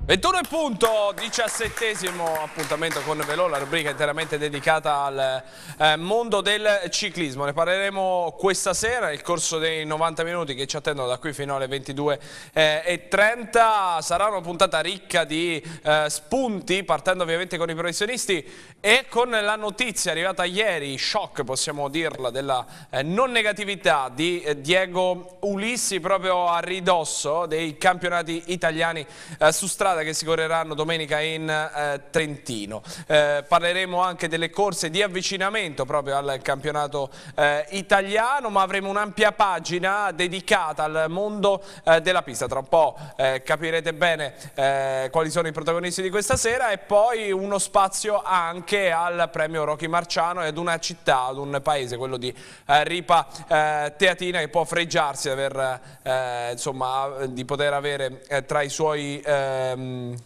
21 e punto, 17° appuntamento con Velò, la rubrica interamente dedicata al mondo del ciclismo. Ne parleremo questa sera nel corso dei 90 minuti che ci attendono da qui fino alle 22:30. Sarà una puntata ricca di spunti, partendo ovviamente con i professionisti e con la notizia arrivata ieri, shock possiamo dirla, della non negatività di Diego Ulissi proprio a ridosso dei campionati italiani su strada che si correranno domenica in Trentino. Parleremo anche delle corse di avvicinamento proprio al campionato italiano, ma avremo un'ampia pagina dedicata al mondo della pista. Tra un po' capirete bene quali sono i protagonisti di questa sera, e poi uno spazio anche al premio Rocky Marciano e ad una città, ad un paese, quello di Ripa Teatina, che può fregiarsi di aver insomma, di poter avere tra i suoi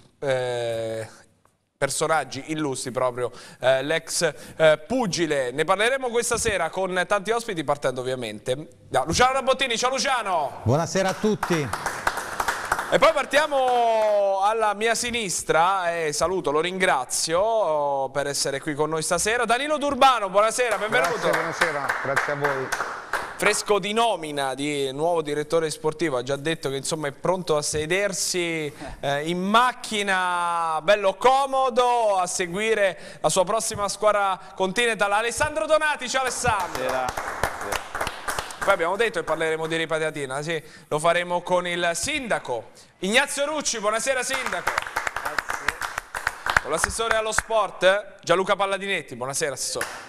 personaggi illustri proprio l'ex pugile. Ne parleremo questa sera con tanti ospiti, partendo ovviamente da Luciano Rabottini. Ciao Luciano! Buonasera a tutti! E poi partiamo alla mia sinistra e saluto, lo ringrazio per essere qui con noi stasera, Danilo D'Urbano. Buonasera, benvenuto. Grazie, buonasera, grazie a voi. Fresco di nomina di nuovo direttore sportivo, ha già detto che insomma è pronto a sedersi in macchina, bello comodo, a seguire la sua prossima squadra continental. Alessandro Donati. Ciao Alessandro! Poi abbiamo detto che parleremo di Ripa Teatina, sì, lo faremo con il sindaco Ignazio Rucci. Buonasera sindaco. Grazie. Con l'assessore allo sport Gianluca Palladinetti. Buonasera assessore.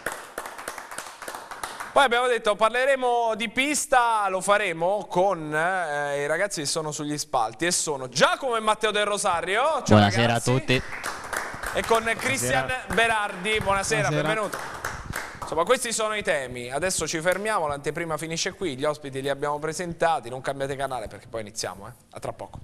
Poi abbiamo detto parleremo di pista, lo faremo con i ragazzi che sono sugli spalti, e sono Giacomo e Matteo Del Rosario. Ciao buonasera ragazzi. A tutti. E con Cristian Berardi. Buonasera, benvenuto. Insomma, questi sono i temi. Adesso ci fermiamo, l'anteprima finisce qui, gli ospiti li abbiamo presentati, non cambiate canale perché poi iniziamo, a tra poco.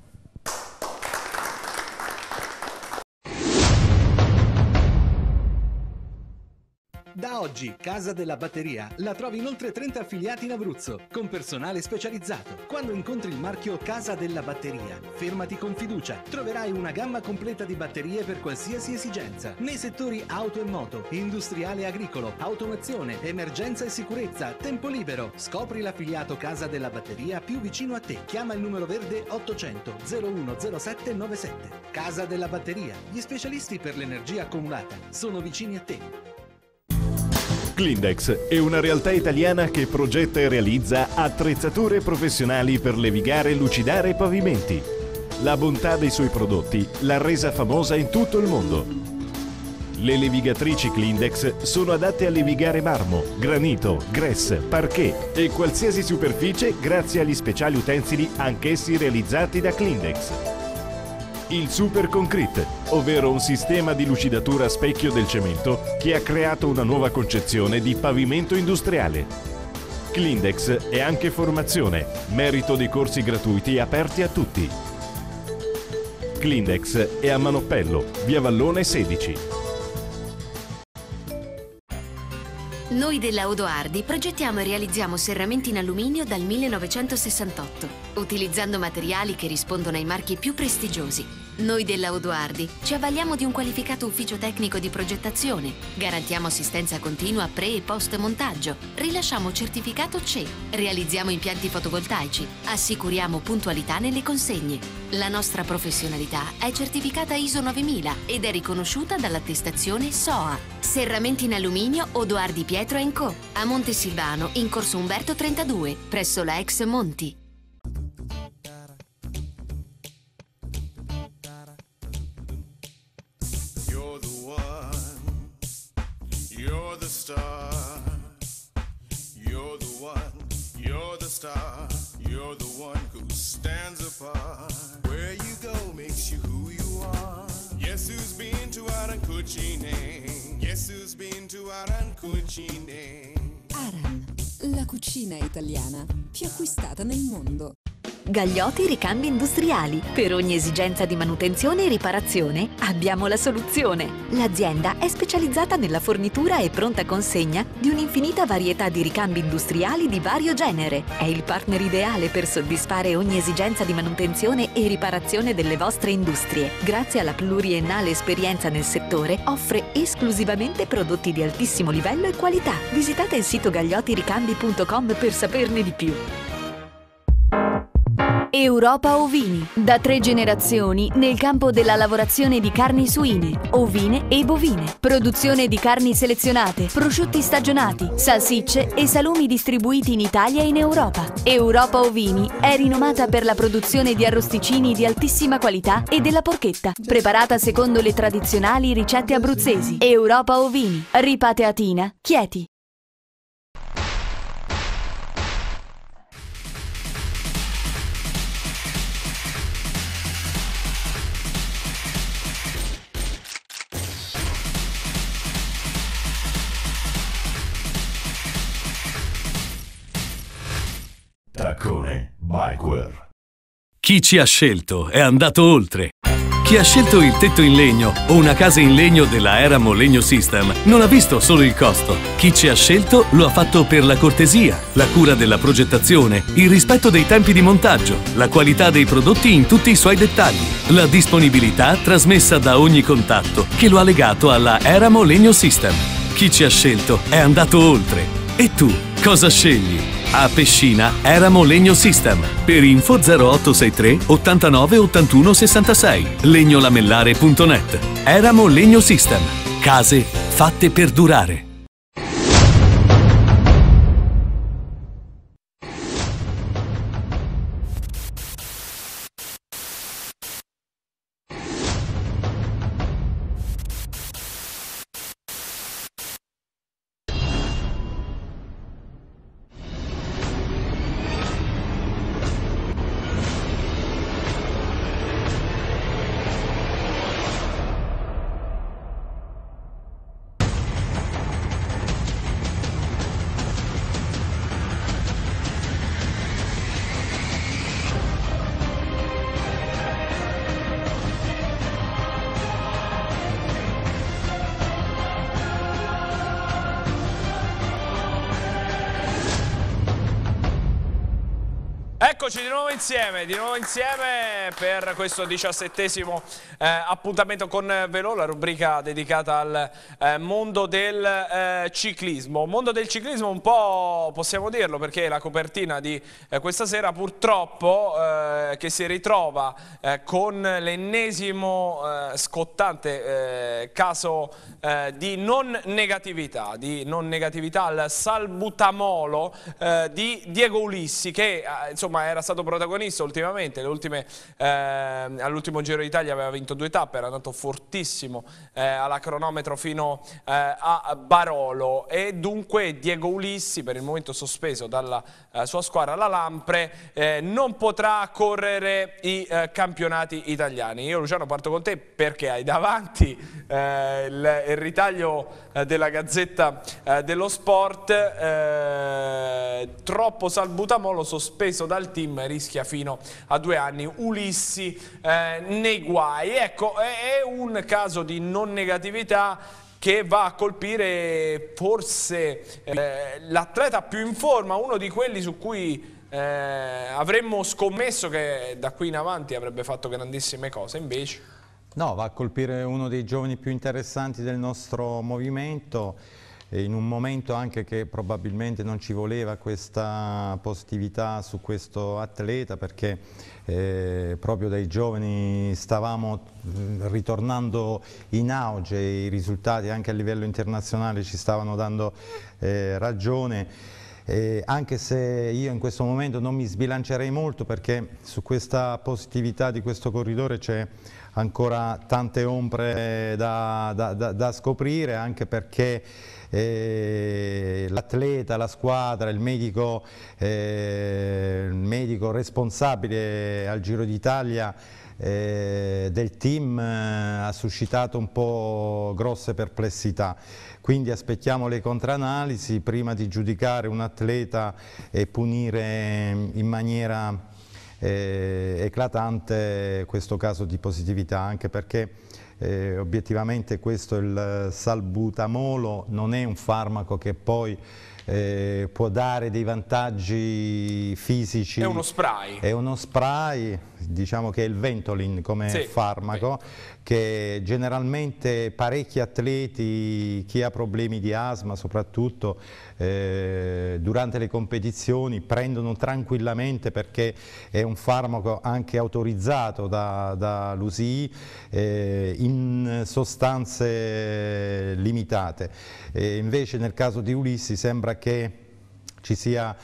Da oggi Casa della Batteria la trovi in oltre 30 affiliati in Abruzzo, con personale specializzato. Quando incontri il marchio Casa della Batteria, fermati con fiducia. Troverai una gamma completa di batterie per qualsiasi esigenza, nei settori auto e moto, industriale e agricolo, automazione, emergenza e sicurezza, tempo libero. Scopri l'affiliato Casa della Batteria più vicino a te. Chiama il numero verde 800 010797. Casa della Batteria, gli specialisti per l'energia accumulata, sono vicini a te. Clindex è una realtà italiana che progetta e realizza attrezzature professionali per levigare e lucidare pavimenti. La bontà dei suoi prodotti l'ha resa famosa in tutto il mondo. Le levigatrici Clindex sono adatte a levigare marmo, granito, grès, parquet e qualsiasi superficie grazie agli speciali utensili anch'essi realizzati da Clindex. Il Super Concrete, ovvero un sistema di lucidatura a specchio del cemento che ha creato una nuova concezione di pavimento industriale. Clindex è anche formazione, merito di corsi gratuiti aperti a tutti. Clindex è a Manoppello, via Vallone 16. Noi della Odoardi progettiamo e realizziamo serramenti in alluminio dal 1968, utilizzando materiali che rispondono ai marchi più prestigiosi. Noi della Odoardi ci avvaliamo di un qualificato ufficio tecnico di progettazione, garantiamo assistenza continua pre e post montaggio, rilasciamo certificato CE, realizziamo impianti fotovoltaici, assicuriamo puntualità nelle consegne. La nostra professionalità è certificata ISO 9000 ed è riconosciuta dall'attestazione SOA. Serramenti in alluminio Odoardi Pietro & Co. a Montesilvano, in corso Umberto 32, presso la ex Monti. You're the one, you're the star. You're the one, you're the star. You're the one who stands apart. Where you go makes you who you are. Yes, who's been to Aran Cucine? Yes, who's been to Aran Cucine? Aran, la cucina italiana più acquistata nel mondo. Gagliotti Ricambi Industriali. Per ogni esigenza di manutenzione e riparazione abbiamo la soluzione. L'azienda è specializzata nella fornitura e pronta consegna di un'infinita varietà di ricambi industriali di vario genere. È il partner ideale per soddisfare ogni esigenza di manutenzione e riparazione delle vostre industrie. Grazie alla pluriennale esperienza nel settore, offre esclusivamente prodotti di altissimo livello e qualità. Visitate il sito gagliottiricambi.com per saperne di più. Europa Ovini, da 3 generazioni nel campo della lavorazione di carni suine, ovine e bovine, produzione di carni selezionate, prosciutti stagionati, salsicce e salumi distribuiti in Italia e in Europa. Europa Ovini è rinomata per la produzione di arrosticini di altissima qualità e della porchetta, preparata secondo le tradizionali ricette abruzzesi. Europa Ovini, Ripateatina, Chieti. Taccone Bikeware. Chi ci ha scelto è andato oltre. Chi ha scelto il tetto in legno o una casa in legno della Eramo Legno System non ha visto solo il costo. Chi ci ha scelto lo ha fatto per la cortesia, la cura della progettazione, il rispetto dei tempi di montaggio, la qualità dei prodotti in tutti i suoi dettagli, la disponibilità trasmessa da ogni contatto che lo ha legato alla Eramo Legno System. Chi ci ha scelto è andato oltre. E tu, cosa scegli? A Pescina Eramo Legno System. Per info 0863 89 81 66. legnolamellare.net. Eramo Legno System. Case fatte per durare. Eccoci di nuovo insieme per questo 17° appuntamento con Velò, la rubrica dedicata al mondo del ciclismo. Mondo del ciclismo un po' possiamo dirlo, perché la copertina di questa sera purtroppo che si ritrova con l'ennesimo scottante caso di non negatività al salbutamolo di Diego Ulissi, che insomma era stato protagonista ultimamente, all'ultimo Giro d'Italia aveva vinto 2 tappe, era andato fortissimo alla cronometro fino a Barolo, e dunque Diego Ulissi, per il momento sospeso dalla sua squadra, la Lampre, non potrà correre i campionati italiani. Io, Luciano, parto con te perché hai davanti il ritaglio della Gazzetta dello Sport. Troppo salbutamolo, sospeso dal team, rischia fino a 2 anni. Ulissi nei guai. Ecco, è un caso di non negatività che va a colpire forse l'atleta più in forma, uno di quelli su cui avremmo scommesso che da qui in avanti avrebbe fatto grandissime cose, invece... No, va a colpire uno dei giovani più interessanti del nostro movimento, in un momento anche che probabilmente non ci voleva questa positività su questo atleta, perché proprio dai giovani stavamo ritornando in auge, i risultati anche a livello internazionale ci stavano dando ragione. Anche se io in questo momento non mi sbilancerei molto, perché su questa positività di questo corridore c'è ancora tante ombre da scoprire, anche perché l'atleta, la squadra, il medico responsabile al Giro d'Italia del team ha suscitato un po' grosse perplessità. Quindi aspettiamo le contraanalisi prima di giudicare un atleta e punire in maniera eclatante questo caso di positività, anche perché obiettivamente questo, il salbutamolo, non è un farmaco che poi può dare dei vantaggi fisici. È uno spray. È uno spray, diciamo che è il Ventolin come farmaco, che generalmente parecchi atleti, chi ha problemi di asma soprattutto, durante le competizioni prendono tranquillamente, perché è un farmaco anche autorizzato dall'USI in sostanze limitate. Invece nel caso di Ulissi sembra che ci sia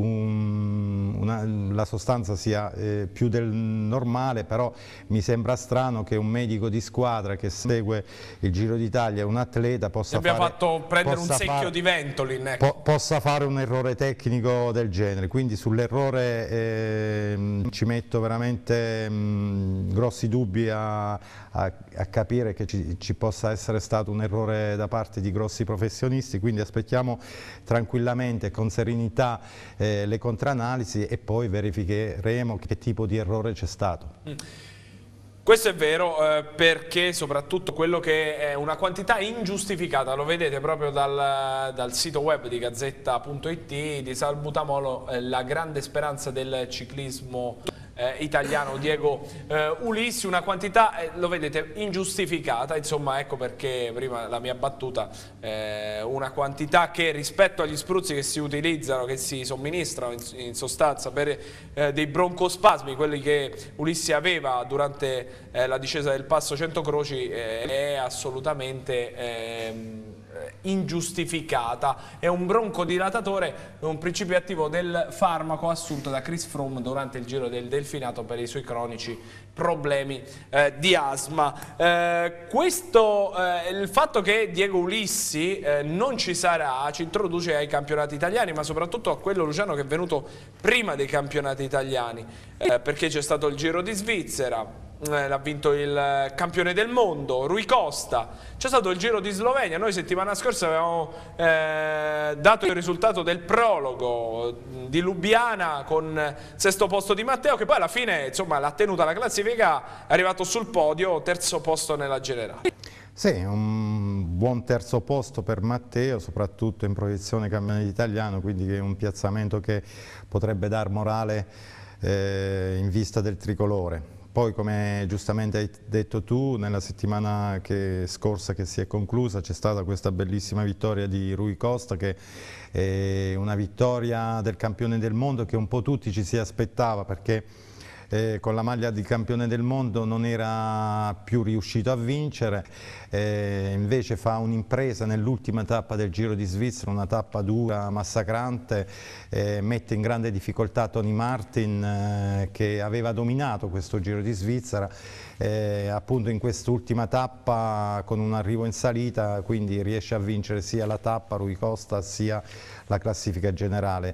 la sostanza sia più del normale, però mi sembra strano che un medico di squadra che segue il Giro d'Italia, un atleta, possa fatto prendere un secchio di Ventolin, ecco. Possa fare un errore tecnico del genere. Quindi sull'errore ci metto veramente grossi dubbi a capire che ci possa essere stato un errore da parte di grossi professionisti, quindi aspettiamo tranquillamente, con serenità, le contraanalisi e poi verificheremo che tipo di errore c'è stato. Questo è vero, perché soprattutto quello che è una quantità ingiustificata, lo vedete proprio dal sito web di Gazzetta.it, di salbutamolo, la grande speranza del ciclismo italiano Diego Ulissi, una quantità, lo vedete, ingiustificata, insomma, ecco perché prima la mia battuta, una quantità che rispetto agli spruzzi che si utilizzano, che si somministrano in sostanza per dei broncospasmi, quelli che Ulissi aveva durante la discesa del Passo Centocroci, è assolutamente ingiustificata. È un broncodilatatore, un principio attivo del farmaco assunto da Chris Froome durante il Giro del Delfinato per i suoi cronici problemi di asma. Il fatto che Diego Ulissi non ci sarà ci introduce ai campionati italiani, ma soprattutto a quello, Luciano, che è venuto prima dei campionati italiani, perché c'è stato il Giro di Svizzera, l'ha vinto il campione del mondo Rui Costa, c'è stato il Giro di Slovenia. Noi settimana scorsa avevamo dato il risultato del prologo di Lubiana con sesto posto di Matteo, che poi alla fine, insomma, l'ha tenuta la classifica, è arrivato sul podio, terzo posto nella generale. Sì, un buon terzo posto per Matteo, soprattutto in proiezione campionato italiano, quindi è un piazzamento che potrebbe dar morale in vista del tricolore. Poi, come giustamente hai detto tu, nella settimana scorsa che si è conclusa c'è stata questa bellissima vittoria di Rui Costa, che è una vittoria del campione del mondo che un po' tutti ci si aspettava, perché con la maglia di campione del mondo non era più riuscito a vincere, invece fa un'impresa nell'ultima tappa del Giro di Svizzera, una tappa dura, massacrante, mette in grande difficoltà Tony Martin, che aveva dominato questo Giro di Svizzera, appunto in quest'ultima tappa con un arrivo in salita, quindi riesce a vincere sia la tappa Rui Costa sia la classifica generale.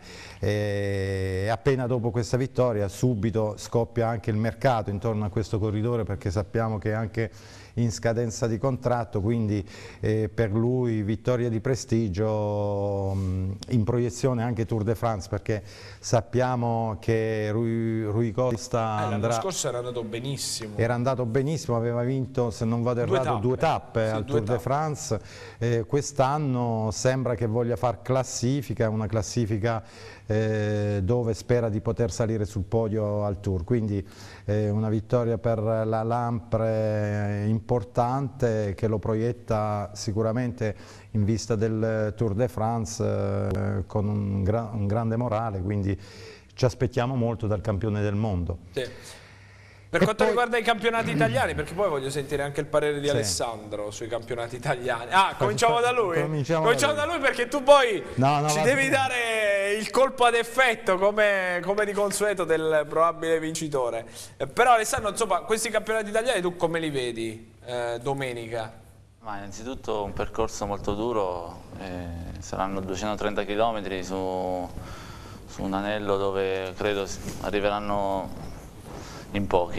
Appena dopo questa vittoria subito scoppia anche il mercato intorno a questo corridore, perché sappiamo che è anche in scadenza di contratto, quindi per lui vittoria di prestigio, in proiezione anche Tour de France, perché sappiamo che Rui Costa l'anno scorso era andato benissimo. Era andato benissimo, aveva vinto, se non vado errato, due tappe al Tour de France. Quest'anno sembra che voglia far classifica, una classifica dove spera di poter salire sul podio al Tour, quindi una vittoria per la Lampre importante, che lo proietta sicuramente in vista del Tour de France con un grande morale, quindi ci aspettiamo molto dal campione del mondo. Sì. Per quanto riguarda i campionati italiani, perché poi voglio sentire anche il parere di Alessandro sui campionati italiani. Cominciamo da lui? Cominciamo da lui, perché tu poi ci devi dare il colpo ad effetto, come di consueto, del probabile vincitore. Però Alessandro, insomma, questi campionati italiani tu come li vedi domenica? Ma innanzitutto un percorso molto duro, saranno 230 km su un anello dove credo arriveranno in pochi.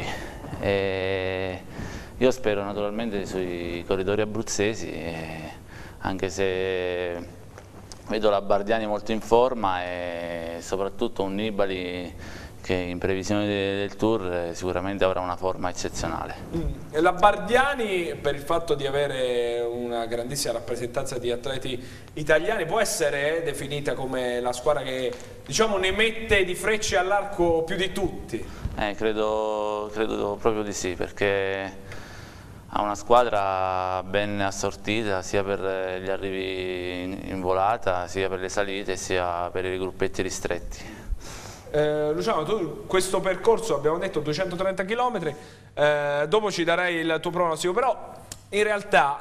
Io spero naturalmente sui corridori abruzzesi, anche se vedo la Bardiani molto in forma e soprattutto un Nibali che in previsione del Tour sicuramente avrà una forma eccezionale. La Bardiani, per il fatto di avere una grandissima rappresentanza di atleti italiani, può essere definita come la squadra che, diciamo, ne mette di frecce all'arco più di tutti? Credo proprio di sì, perché ha una squadra ben assortita sia per gli arrivi in volata, sia per le salite, sia per i gruppetti ristretti. Luciano, tu questo percorso, abbiamo detto 230 km, dopo ci darai il tuo pronostico, però in realtà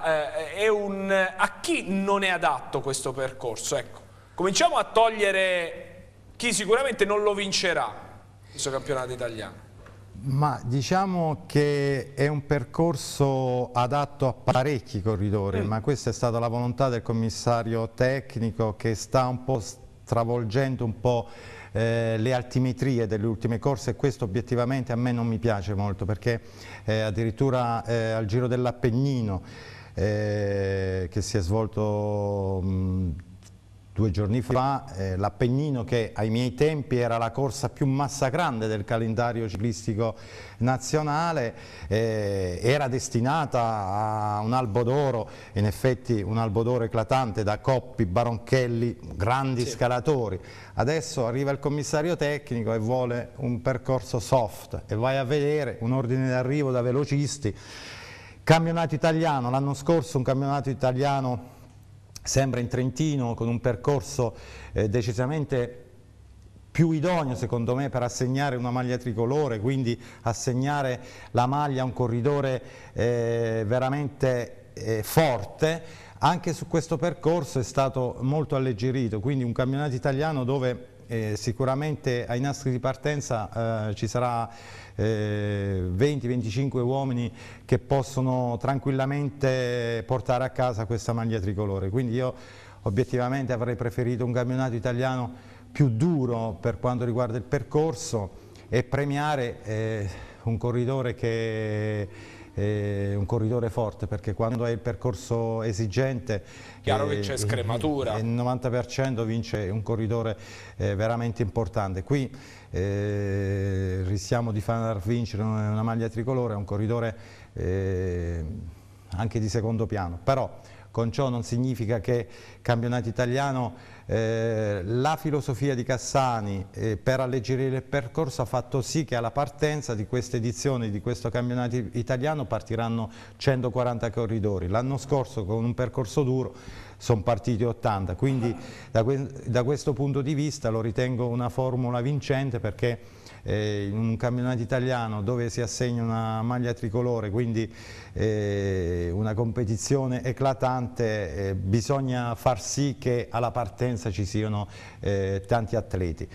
a chi non è adatto questo percorso? Ecco, cominciamo a togliere chi sicuramente non lo vincerà, questo campionato italiano. Ma diciamo che è un percorso adatto a parecchi corridori, ma questa è stata la volontà del commissario tecnico, che sta un po' stravolgendo un po' le altimetrie delle ultime corse, e questo obiettivamente a me non mi piace molto, perché addirittura al Giro dell'Appennino che si è svolto 2 giorni fa, l'Appennino, che ai miei tempi era la corsa più massacrante del calendario ciclistico nazionale, era destinata a un albo d'oro, in effetti un albo d'oro eclatante da Coppi, Baronchelli, grandi scalatori. Adesso arriva il commissario tecnico e vuole un percorso soft, e vai a vedere un ordine d'arrivo da velocisti. Campionato italiano, l'anno scorso un campionato italiano sempre in Trentino, con un percorso decisamente più idoneo secondo me per assegnare una maglia tricolore, quindi assegnare la maglia a un corridore veramente forte. Anche su questo percorso è stato molto alleggerito, quindi un campionato italiano dove sicuramente ai nastri di partenza ci sarà 20-25 uomini che possono tranquillamente portare a casa questa maglia tricolore, quindi io obiettivamente avrei preferito un campionato italiano più duro per quanto riguarda il percorso e premiare un corridore che un corridore forte, perché quando hai il percorso esigente, chiaro che c'è scrematura, il 90% vince un corridore veramente importante. Qui rischiamo di far vincere una maglia tricolore a un corridore anche di secondo piano, però con ciò non significa che campionato italiano, la filosofia di Cassani per alleggerire il percorso ha fatto sì che alla partenza di queste edizioni di questo campionato italiano partiranno 140 corridori. L'anno scorso con un percorso duro sono partiti 80, quindi da questo punto di vista lo ritengo una formula vincente, perché in un campionato italiano dove si assegna una maglia tricolore, quindi una competizione eclatante, bisogna far sì che alla partenza ci siano tanti atleti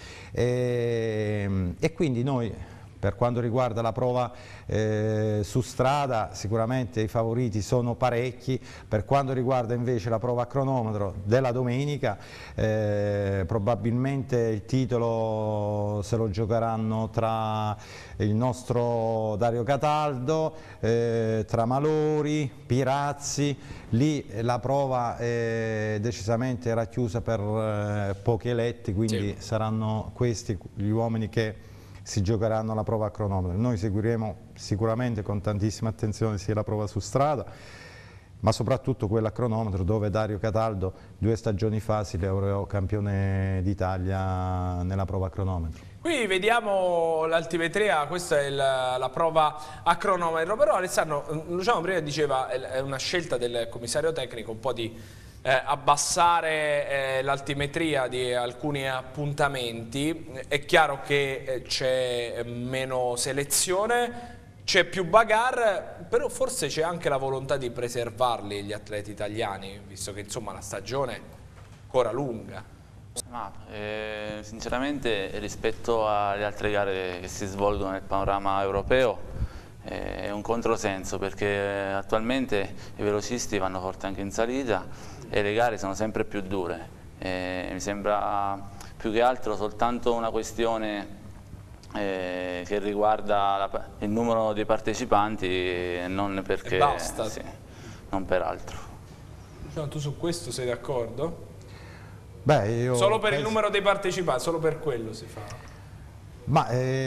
e quindi noi, per quanto riguarda la prova su strada, sicuramente i favoriti sono parecchi. Per quanto riguarda invece la prova a cronometro della domenica, probabilmente il titolo se lo giocheranno tra il nostro Dario Cataldo, tra Malori, Pirazzi. Lì la prova decisamente era chiusa per pochi eletti, quindi saranno questi gli uomini che si giocheranno la prova a cronometro. Noi seguiremo sicuramente con tantissima attenzione sia la prova su strada, ma soprattutto quella a cronometro, dove Dario Cataldo 2 stagioni fa si laureò campione d'Italia nella prova a cronometro. Qui vediamo l'altimetria, questa è la prova a cronometro, però Alessandro, Luciano prima diceva è una scelta del commissario tecnico un po' di abbassare l'altimetria di alcuni appuntamenti. È chiaro che c'è meno selezione, c'è più bagarre, però forse c'è anche la volontà di preservarli gli atleti italiani, visto che insomma la stagione è ancora lunga. Ma, sinceramente rispetto alle altre gare che si svolgono nel panorama europeo è un controsenso, perché attualmente i velocisti vanno forte anche in salita e le gare sono sempre più dure. Mi sembra più che altro soltanto una questione che riguarda il numero dei partecipanti, non perché, e basta. Sì, non per altro. Tu su questo sei d'accordo? Beh, io solo per il numero dei partecipanti, solo per quello si fa? Ma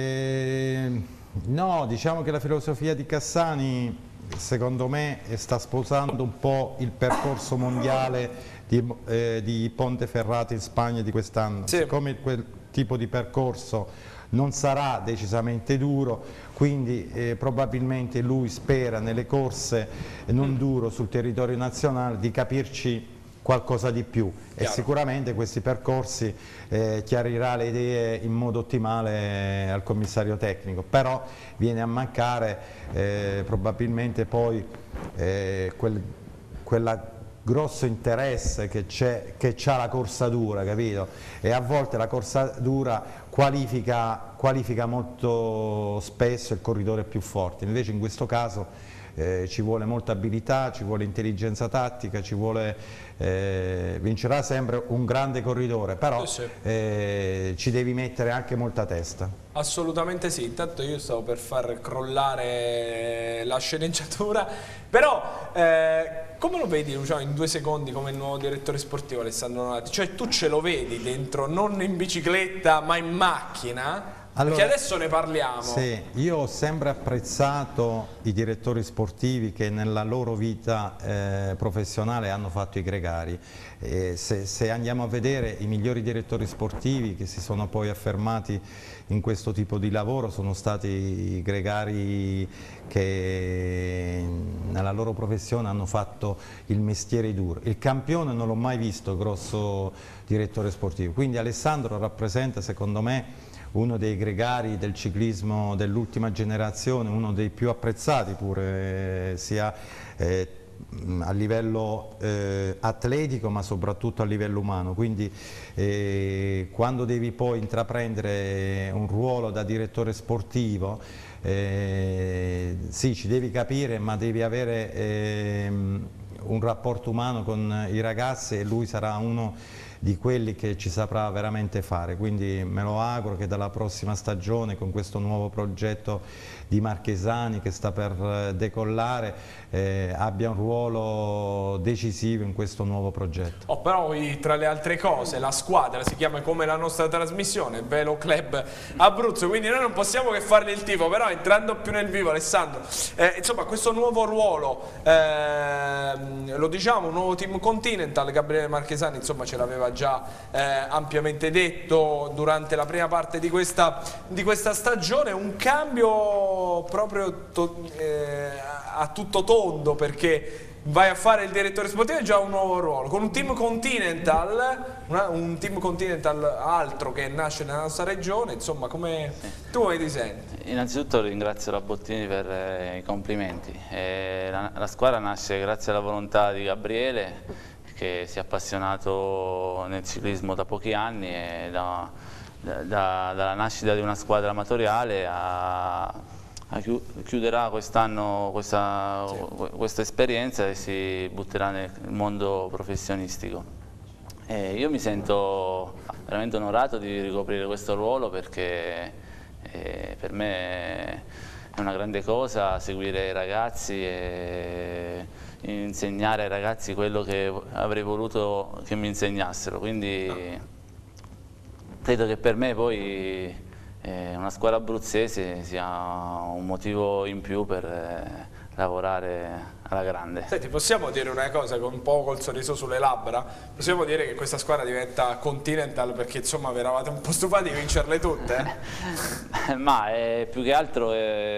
no, diciamo che la filosofia di Cassani secondo me sta sposando un po' il percorso mondiale di Ponteferrata in Spagna di quest'anno. Sì. Siccome quel tipo di percorso non sarà decisamente duro, quindi probabilmente lui spera nelle corse non duro sul territorio nazionale di capirci qualcosa di più. E sicuramente questi percorsi chiarirà le idee in modo ottimale al commissario tecnico, però viene a mancare probabilmente poi quella grosso interesse che c'ha la corsa dura, capito? E a volte la corsa dura qualifica molto spesso il corridore più forte, invece in questo caso ci vuole molta abilità, ci vuole intelligenza tattica, vincerà sempre un grande corridore, però ci devi mettere anche molta testa. Assolutamente sì, intanto io stavo per far crollare la sceneggiatura, però come lo vedi, Luciano, in 2 secondi come nuovo direttore sportivo Alessandro Nonati? Cioè tu ce lo vedi dentro, non in bicicletta ma in macchina? Allora, perché adesso ne parliamo. Sì, io ho sempre apprezzato i direttori sportivi che nella loro vita professionale hanno fatto i gregari. Se andiamo a vedere i migliori direttori sportivi che si sono poi affermati in questo tipo di lavoro sono stati i gregari che nella loro professione hanno fatto il mestiere duro. Il campione non l'ho mai visto grosso direttore sportivo, quindi Alessandro rappresenta secondo me uno dei gregari del ciclismo dell'ultima generazione, uno dei più apprezzati pure sia a livello atletico ma soprattutto a livello umano, quindi quando devi poi intraprendere un ruolo da direttore sportivo sì, ci devi capire, ma devi avere un rapporto umano con i ragazzi e lui sarà uno di quelli che ci saprà veramente fare, quindi me lo auguro che dalla prossima stagione con questo nuovo progetto di Marchesani che sta per decollare abbia un ruolo decisivo in questo nuovo progetto. Però tra le altre cose la squadra si chiama come la nostra trasmissione, Velo Club Abruzzo, quindi noi non possiamo che fargli il tifo, però entrando più nel vivo Alessandro, insomma questo nuovo ruolo, lo diciamo, un nuovo team Continental, Gabriele Marchesani insomma ce l'aveva già ampiamente detto durante la prima parte di questa stagione, un cambio proprio a tutto tondo, perché vai a fare il direttore sportivo e già un nuovo ruolo con un team Continental, altro che nasce nella nostra regione, insomma tu come ti senti? Innanzitutto ringrazio la Bottini per i complimenti. La squadra nasce grazie alla volontà di Gabriele, che si è appassionato nel ciclismo da pochi anni e dalla nascita di una squadra amatoriale chiuderà quest'anno questa esperienza e si butterà nel mondo professionistico. Io mi sento veramente onorato di ricoprire questo ruolo perché per me è una grande cosa seguire i ragazzi e insegnare ai ragazzi quello che avrei voluto che mi insegnassero, quindi credo che per me poi una squadra abruzzese sia un motivo in più per lavorare alla grande. Senti, possiamo dire una cosa con un po' col sorriso sulle labbra? Possiamo dire che questa squadra diventa Continental perché insomma vi eravate un po' stufati di vincerle tutte? Ma più che altro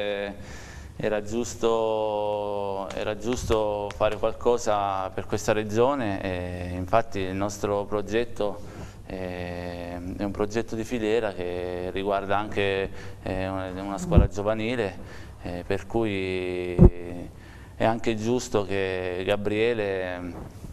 era giusto fare qualcosa per questa regione e infatti il nostro progetto è un progetto di filiera che riguarda anche una squadra giovanile, per cui è anche giusto che Gabriele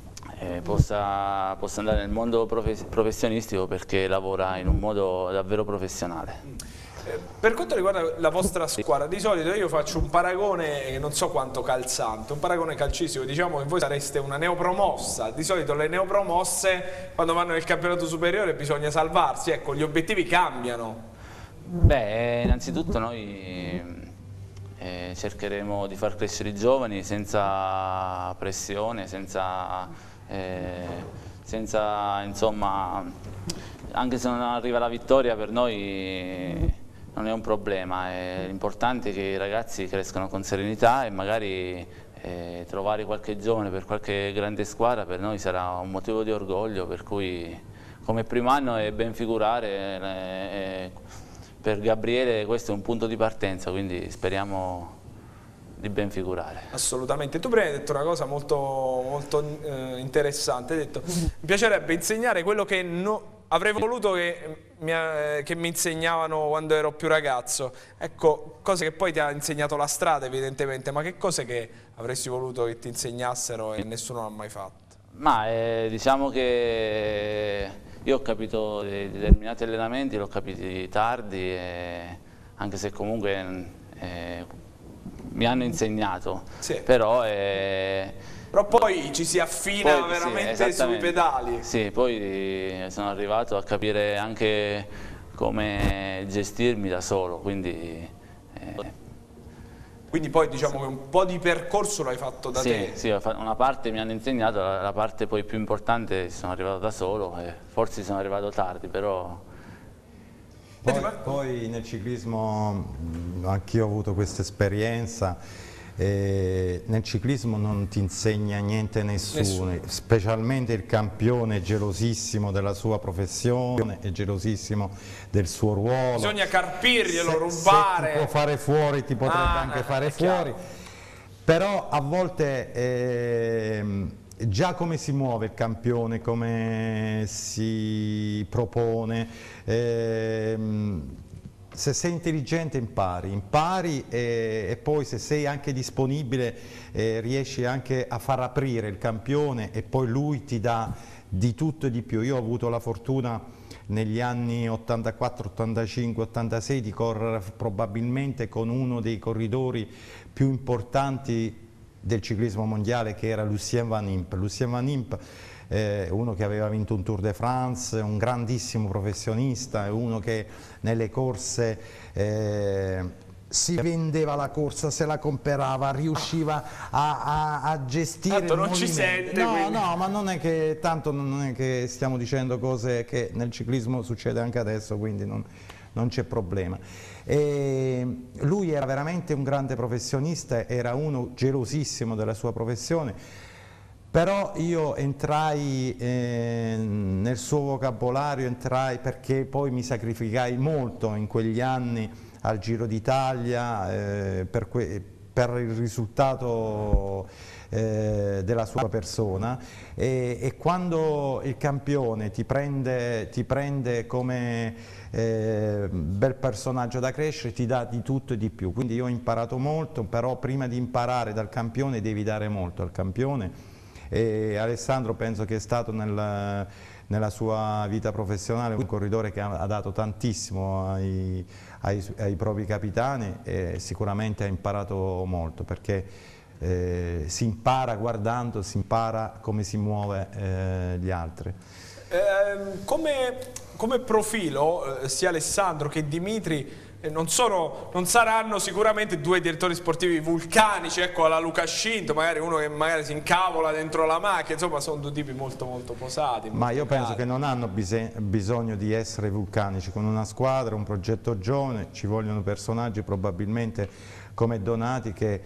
possa andare nel mondo professionistico perché lavora in un modo davvero professionale. Per quanto riguarda la vostra squadra, di solito io faccio un paragone, non so quanto calzante, un paragone calcistico, diciamo che voi sareste una neopromossa, di solito le neopromosse quando vanno nel campionato superiore bisogna salvarsi, ecco, gli obiettivi cambiano. Beh, innanzitutto noi cercheremo di far crescere i giovani senza pressione, senza insomma, anche se non arriva la vittoria per noi non è un problema, l'importante è che i ragazzi crescano con serenità e magari trovare qualche giovane per qualche grande squadra per noi sarà un motivo di orgoglio, per cui come primo anno è ben figurare, per Gabriele questo è un punto di partenza, quindi speriamo di ben figurare. Assolutamente. Tu prima hai detto una cosa molto interessante, hai detto mi piacerebbe insegnare quello che avrei voluto che mi insegnavano quando ero più ragazzo. Ecco, cose che poi ti ha insegnato la strada evidentemente, ma che cose che avresti voluto che ti insegnassero e nessuno l'ha mai fatto? Ma diciamo che io ho capito determinati allenamenti, l'ho capiti tardi, anche se comunque mi hanno insegnato, sì. Però poi ci si affina poi, veramente sui pedali. Sì, poi sono arrivato a capire anche come gestirmi da solo, quindi poi diciamo che un po' di percorso l'hai fatto da te. Sì, una parte mi hanno insegnato, la parte poi più importante sono arrivato da solo, forse sono arrivato tardi, però... Poi nel ciclismo anch'io ho avuto questa esperienza, nel ciclismo non ti insegna niente nessuno, specialmente il campione è gelosissimo della sua professione, è gelosissimo del suo ruolo. Bisogna carpirglielo, rubare. Se ti può fare fuori, ti potrebbe anche fare fuori, però a volte già come si muove il campione, come si propone, se sei intelligente impari e poi se sei anche disponibile riesci anche a far aprire il campione e poi lui ti dà di tutto e di più. Io ho avuto la fortuna negli anni 84, 85, 86 di correre probabilmente con uno dei corridori più importanti del ciclismo mondiale, che era Lucien Van Impe. Lucien Van Impe è uno che aveva vinto un Tour de France, un grandissimo professionista, è uno che nelle corse si vendeva la corsa, se la comprava, riusciva a gestire tanto il non movimento. Ci sente, no, ma non è che tanto non è che stiamo dicendo cose che nel ciclismo succede anche adesso, quindi non c'è problema. Lui era veramente un grande professionista, era uno gelosissimo della sua professione, però io entrai nel suo vocabolario, perché poi mi sacrificai molto in quegli anni al Giro d'Italia per il risultato della sua persona, e quando il campione ti prende come bel personaggio da crescere, ti dà di tutto e di più. Quindi io ho imparato molto, però prima di imparare dal campione devi dare molto al campione, e Alessandro penso che è stato nella sua vita professionale un corridore che ha dato tantissimo ai propri capitani, e sicuramente ha imparato molto, perché si impara guardando, si impara come si muove gli altri. Come profilo sia Alessandro che Dimitri non saranno sicuramente due direttori sportivi vulcanici, ecco, alla Luca Scinto, magari uno che magari si incavola dentro la macchina, insomma sono due tipi molto posati. Ma io penso che non hanno bisogno di essere vulcanici. Con una squadra, un progetto giovane, ci vogliono personaggi probabilmente come Donati, che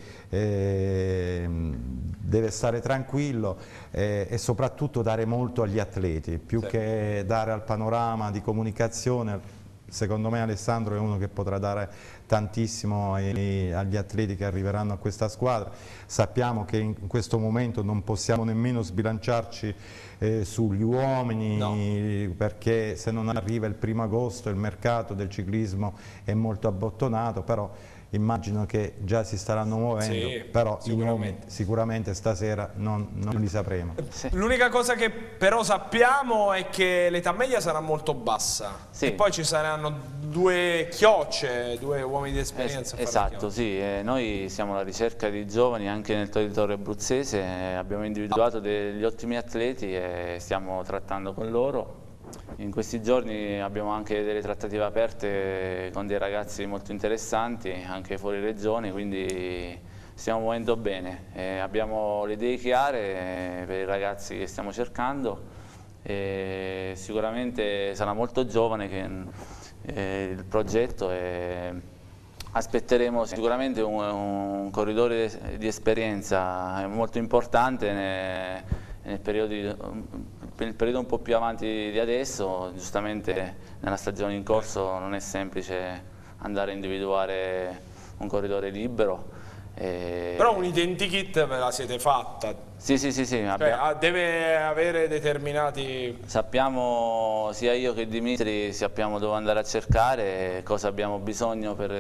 deve stare tranquillo e soprattutto dare molto agli atleti, più che dare al panorama di comunicazione. Secondo me Alessandro è uno che potrà dare tantissimo agli atleti che arriveranno a questa squadra. Sappiamo che in questo momento non possiamo nemmeno sbilanciarci sugli uomini, perché se non arriva il 1° agosto il mercato del ciclismo è molto abbottonato, però immagino che già si staranno muovendo, però i nomi sicuramente stasera non li sapremo. L'unica cosa che però sappiamo è che l'età media sarà molto bassa, e poi ci saranno due chiocce, due uomini di esperienza. Esatto, sì, noi siamo alla ricerca di giovani anche nel territorio abruzzese, abbiamo individuato degli ottimi atleti e stiamo trattando con loro. In questi giorni abbiamo anche delle trattative aperte con dei ragazzi molto interessanti, anche fuori regione, quindi stiamo muovendo bene. Abbiamo le idee chiare per i ragazzi che stiamo cercando, e sicuramente sarà molto giovane, che il progetto e aspetteremo sicuramente un corridore di esperienza molto importante nel periodo un po' più avanti di adesso. Giustamente nella stagione in corso non è semplice andare a individuare un corridore libero. Però un identikit ve la siete fatta? Sì. Cioè, deve avere determinati... Sappiamo, sia io che Dimitri, sappiamo dove andare a cercare, cosa abbiamo bisogno per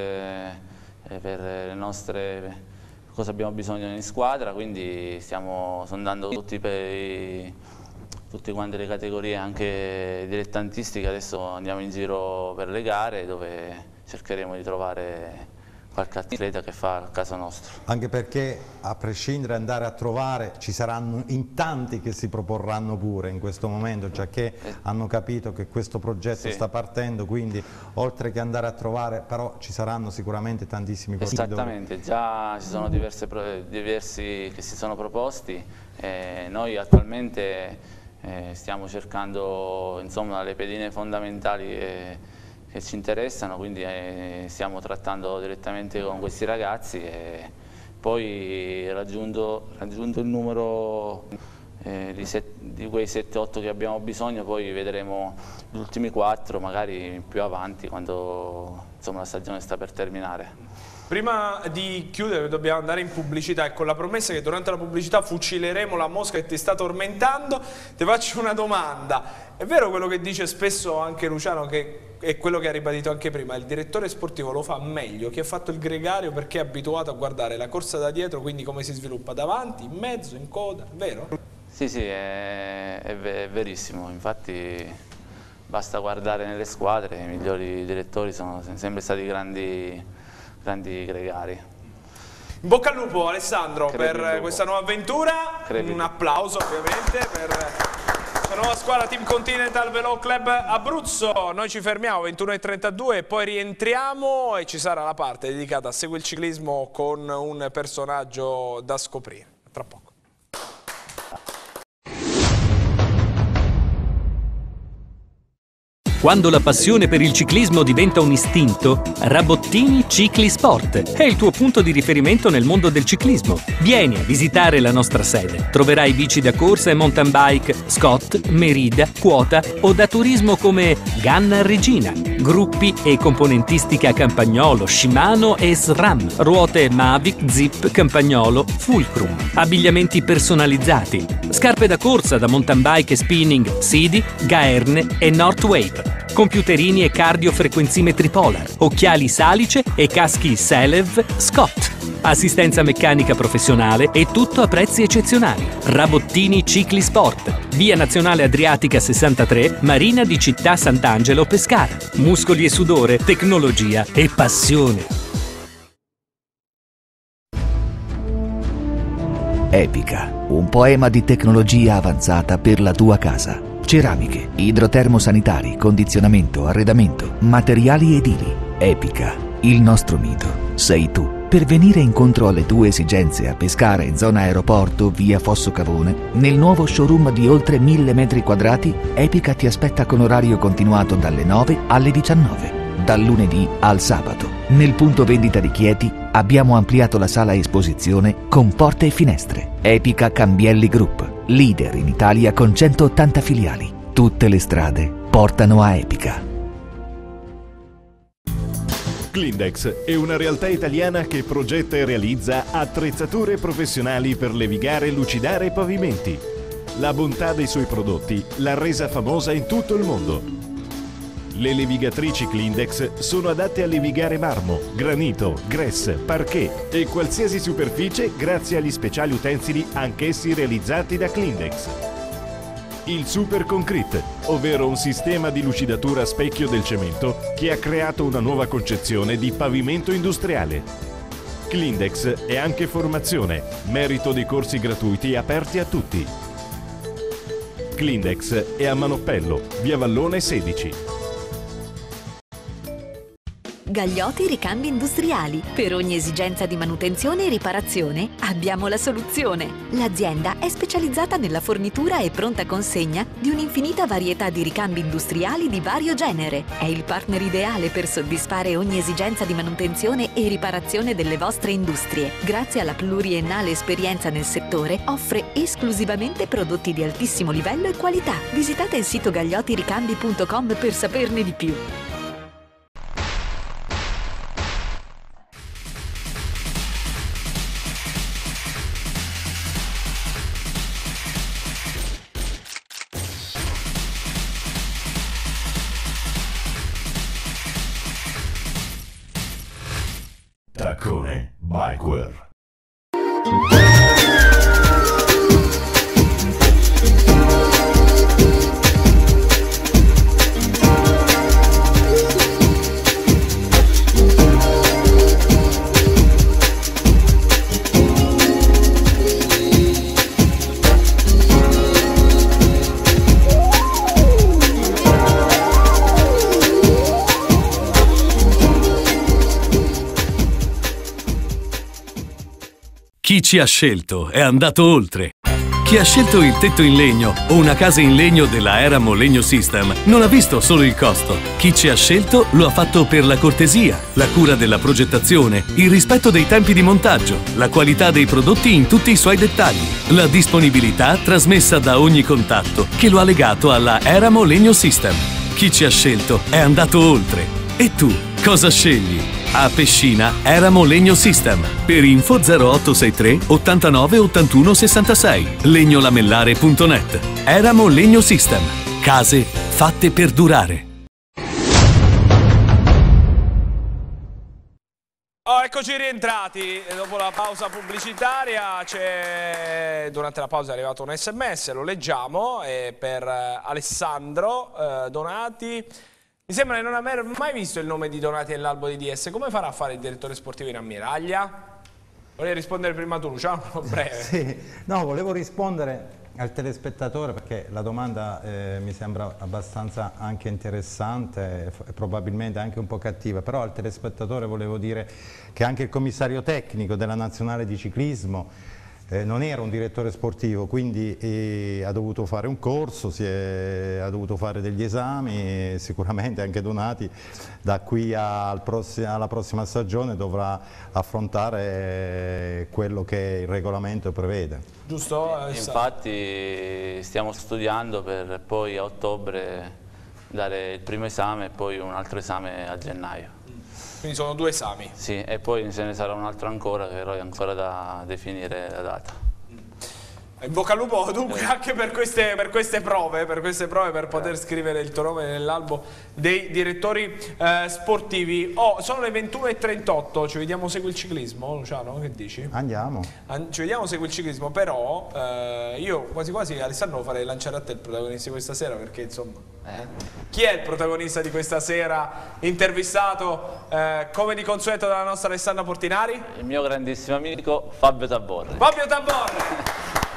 le nostre... cosa abbiamo bisogno in squadra, quindi stiamo sondando tutte quante le categorie anche dilettantistiche. Adesso andiamo in giro per le gare dove cercheremo di trovare qualche atleta che fa il caso nostro. Anche perché, a prescindere andare a trovare, ci saranno in tanti che si proporranno pure in questo momento, già che hanno capito che questo progetto sta partendo, quindi oltre che andare a trovare, però ci saranno sicuramente tantissimi corridori. Esattamente, già ci sono diversi che si sono proposti. Noi attualmente stiamo cercando, insomma, le pedine fondamentali che ci interessano, quindi stiamo trattando direttamente con questi ragazzi e poi raggiunto il numero di quei 7-8 che abbiamo bisogno, poi vedremo gli ultimi 4 magari più avanti quando, insomma, la stagione sta per terminare. Prima di chiudere dobbiamo andare in pubblicità e con la promessa che durante la pubblicità fucileremo la mosca che ti sta tormentando, ti faccio una domanda. È vero quello che dice spesso anche Luciano, che è quello che ha ribadito anche prima, il direttore sportivo lo fa meglio chi ha fatto il gregario perché è abituato a guardare la corsa da dietro, quindi come si sviluppa davanti, in mezzo, in coda, vero? Sì, è verissimo, infatti basta guardare nelle squadre, i migliori direttori sono sempre stati grandi gregari. In bocca al lupo Alessandro per questa nuova avventura, un applauso ovviamente per la nuova squadra Team Continental Velo Club Abruzzo. Noi ci fermiamo 21:32 e poi rientriamo e ci sarà la parte dedicata a Segui il ciclismo con un personaggio da scoprire. Tra poco. Quando la passione per il ciclismo diventa un istinto, Rabottini Cicli Sport è il tuo punto di riferimento nel mondo del ciclismo. Vieni a visitare la nostra sede. Troverai bici da corsa e mountain bike, Scott, Merida, Quota o da turismo come Ganna Regina, gruppi e componentistica Campagnolo, Shimano e SRAM, ruote Mavic, Zip, Campagnolo, Fulcrum, abbigliamenti personalizzati, scarpe da corsa da mountain bike e spinning, Sidi, Gaerne e Northwave, computerini e cardiofrequenzimetri Polar, occhiali Salice e caschi Selev Scott. Assistenza meccanica professionale e tutto a prezzi eccezionali. Rabottini Cicli Sport, via Nazionale Adriatica 63, Marina di Città Sant'Angelo Pescara. Muscoli e sudore, tecnologia e passione. Epica, un poema di tecnologia avanzata per la tua casa. Ceramiche, idrotermosanitari, condizionamento, arredamento, materiali edili. Epica, il nostro mito sei tu. Per venire incontro alle tue esigenze a Pescara in zona aeroporto, via Fosso Cavone, nel nuovo showroom di oltre 1000 metri quadrati, Epica ti aspetta con orario continuato dalle 9 alle 19, dal lunedì al sabato. Nel punto vendita di Chieti abbiamo ampliato la sala esposizione con porte e finestre. Epica Cambielli Group, leader in Italia con 180 filiali. Tutte le strade portano a Epica. Clindex è una realtà italiana che progetta e realizza attrezzature professionali per levigare, lucidare pavimenti. La bontà dei suoi prodotti l'ha resa famosa in tutto il mondo. Le levigatrici Clindex sono adatte a levigare marmo, granito, grès, parquet e qualsiasi superficie grazie agli speciali utensili anch'essi realizzati da Clindex. Il Super Concrete, ovvero un sistema di lucidatura a specchio del cemento che ha creato una nuova concezione di pavimento industriale. Clindex è anche formazione, merito dei corsi gratuiti aperti a tutti. Clindex è a Manoppello, via Vallone 16. Gagliotti Ricambi Industriali. Per ogni esigenza di manutenzione e riparazione abbiamo la soluzione. L'azienda è specializzata nella fornitura e pronta consegna di un'infinita varietà di ricambi industriali di vario genere. È il partner ideale per soddisfare ogni esigenza di manutenzione e riparazione delle vostre industrie. Grazie alla pluriennale esperienza nel settore, offre esclusivamente prodotti di altissimo livello e qualità. Visitate il sito gagliottiricambi.com per saperne di più. Taccone Bikeware. Chi ci ha scelto è andato oltre. Chi ha scelto il tetto in legno o una casa in legno della Eramo Legno System non ha visto solo il costo. Chi ci ha scelto lo ha fatto per la cortesia, la cura della progettazione, il rispetto dei tempi di montaggio, la qualità dei prodotti in tutti i suoi dettagli, la disponibilità trasmessa da ogni contatto che lo ha legato alla Eramo Legno System. Chi ci ha scelto è andato oltre. E tu, cosa scegli? A Pescina Eramo Legno System. Per info 0863 89 81 66. legnolamellare.net. Eramo Legno System. Case fatte per durare. Oh, eccoci rientrati dopo la pausa pubblicitaria. Durante la pausa è arrivato un SMS, lo leggiamo, per Alessandro Donati. Mi sembra di non aver mai visto il nome di Donati nell'albo di DS. Come farà a fare il direttore sportivo in ammiraglia? Volevi rispondere prima tu, Luciano? Breve. Sì, no, volevo rispondere al telespettatore perché la domanda mi sembra abbastanza anche interessante e probabilmente anche un po' cattiva, però al telespettatore volevo dire che anche il commissario tecnico della Nazionale di Ciclismo non era un direttore sportivo, quindi ha dovuto fare un corso, ha dovuto fare degli esami e sicuramente anche Donati da qui alla prossima stagione dovrà affrontare quello che il regolamento prevede. Giusto? Infatti stiamo studiando per poi a ottobre dare il primo esame e poi un altro esame a gennaio. Quindi sono 2 esami. Sì, e poi ce ne sarà un altro ancora, però è ancora da definire la data. In bocca al lupo dunque anche per queste prove, per poter scrivere il tuo nome nell'albo dei direttori sportivi. Sono le 21:38, ci vediamo Segui il Ciclismo, Luciano, che dici? Andiamo. Ci vediamo Segui il Ciclismo, però io quasi quasi Alessandro lo farei lanciare a te il protagonista di questa sera, perché insomma... Chi è il protagonista di questa sera, intervistato come di consueto dalla nostra Alessandra Portinari? Il mio grandissimo amico Fabio Taborri. Fabio Taborri!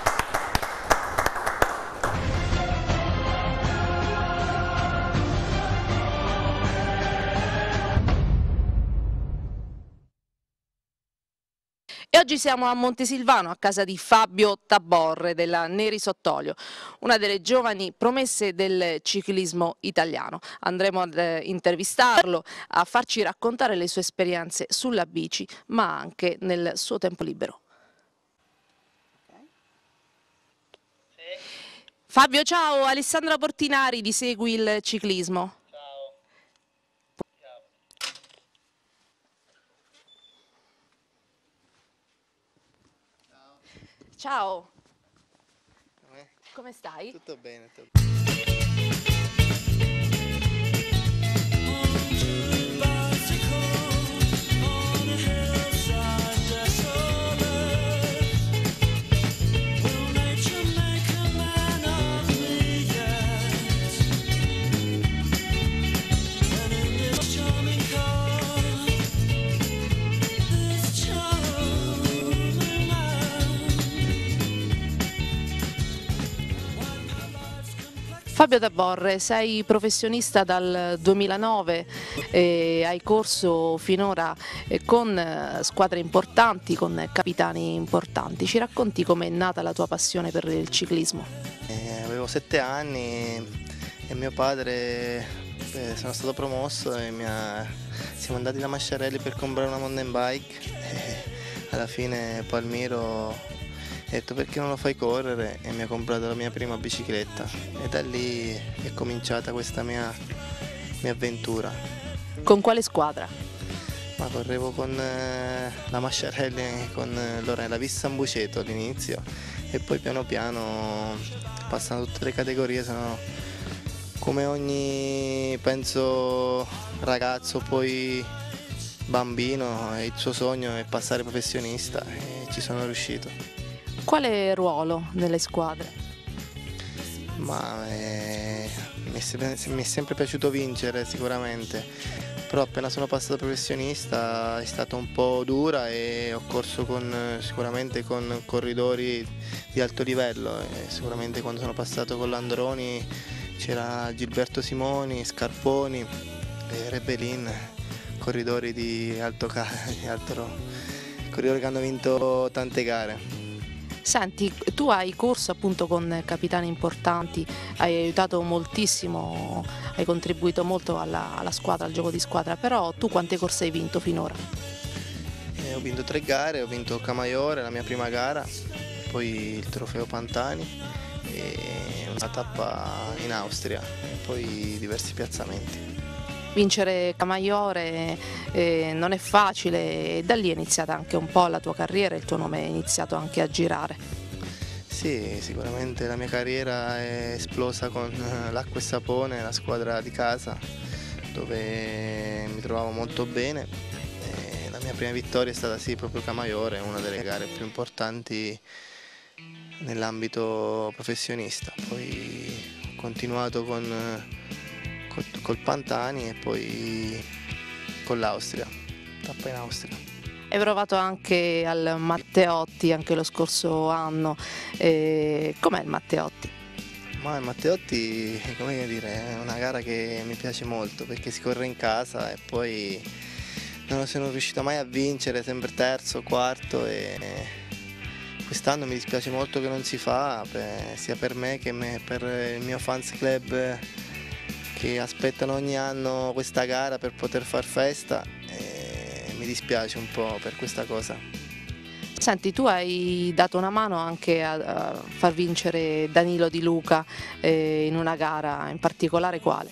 E oggi siamo a Montesilvano, a casa di Fabio Taborre della Neri Sottolio, una delle giovani promesse del ciclismo italiano. Andremo ad intervistarlo, a farci raccontare le sue esperienze sulla bici, ma anche nel suo tempo libero. Fabio, ciao, Alessandra Portinari di Segui il Ciclismo. Ciao. Come stai? Tutto bene. Fabio Taborre, sei professionista dal 2009 e hai corso finora con squadre importanti, con capitani importanti. Ci racconti com'è nata la tua passione per il ciclismo? Avevo 7 anni e mio padre sono stato promosso e siamo andati da Masciarelli per comprare una mountain bike e alla fine Palmiro ha detto perché non lo fai correre e mi ha comprato la mia prima bicicletta e da lì è cominciata questa mia avventura. Con quale squadra? Ma correvo con la Masciarelli, con Lorena Vissan Buceto all'inizio e poi piano piano passano tutte le categorie, sono come ogni, penso, ragazzo poi bambino, il suo sogno è passare professionista e ci sono riuscito. Quale ruolo nelle squadre? Ma mi è sempre piaciuto vincere sicuramente, però appena sono passato professionista è stata un po' dura e ho corso sicuramente con corridori di alto livello e sicuramente quando sono passato con l'Androni c'era Gilberto Simoni, Scarponi e Rebellin, corridori di corridori che hanno vinto tante gare. Senti, tu hai corso appunto con capitani importanti, hai aiutato moltissimo, hai contribuito molto alla squadra, al gioco di squadra, però tu quante corse hai vinto finora? Ho vinto 3 gare, ho vinto Camaiore, la mia prima gara, poi il trofeo Pantani e una tappa in Austria e poi diversi piazzamenti. Vincere Camaiore non è facile e da lì è iniziata anche un po' la tua carriera, il tuo nome è iniziato anche a girare. Sì, sicuramente la mia carriera è esplosa con l'Acqua e Sapone, la squadra di casa, dove mi trovavo molto bene. E la mia prima vittoria è stata sì proprio Camaiore, una delle gare più importanti nell'ambito professionista. Poi ho continuato col Pantani e poi con l'Austria, tappa in Austria. Hai provato anche al Matteotti anche lo scorso anno, com'è il Matteotti? Ma il Matteotti, come dire, è una gara che mi piace molto perché si corre in casa e poi non sono riuscito mai a vincere, sempre terzo, quarto e quest'anno mi dispiace molto che non si fa, sia per me che per il mio fans club che aspettano ogni anno questa gara per poter far festa e mi dispiace un po' per questa cosa. Senti, tu hai dato una mano anche a far vincere Danilo Di Luca in una gara, in particolare quale?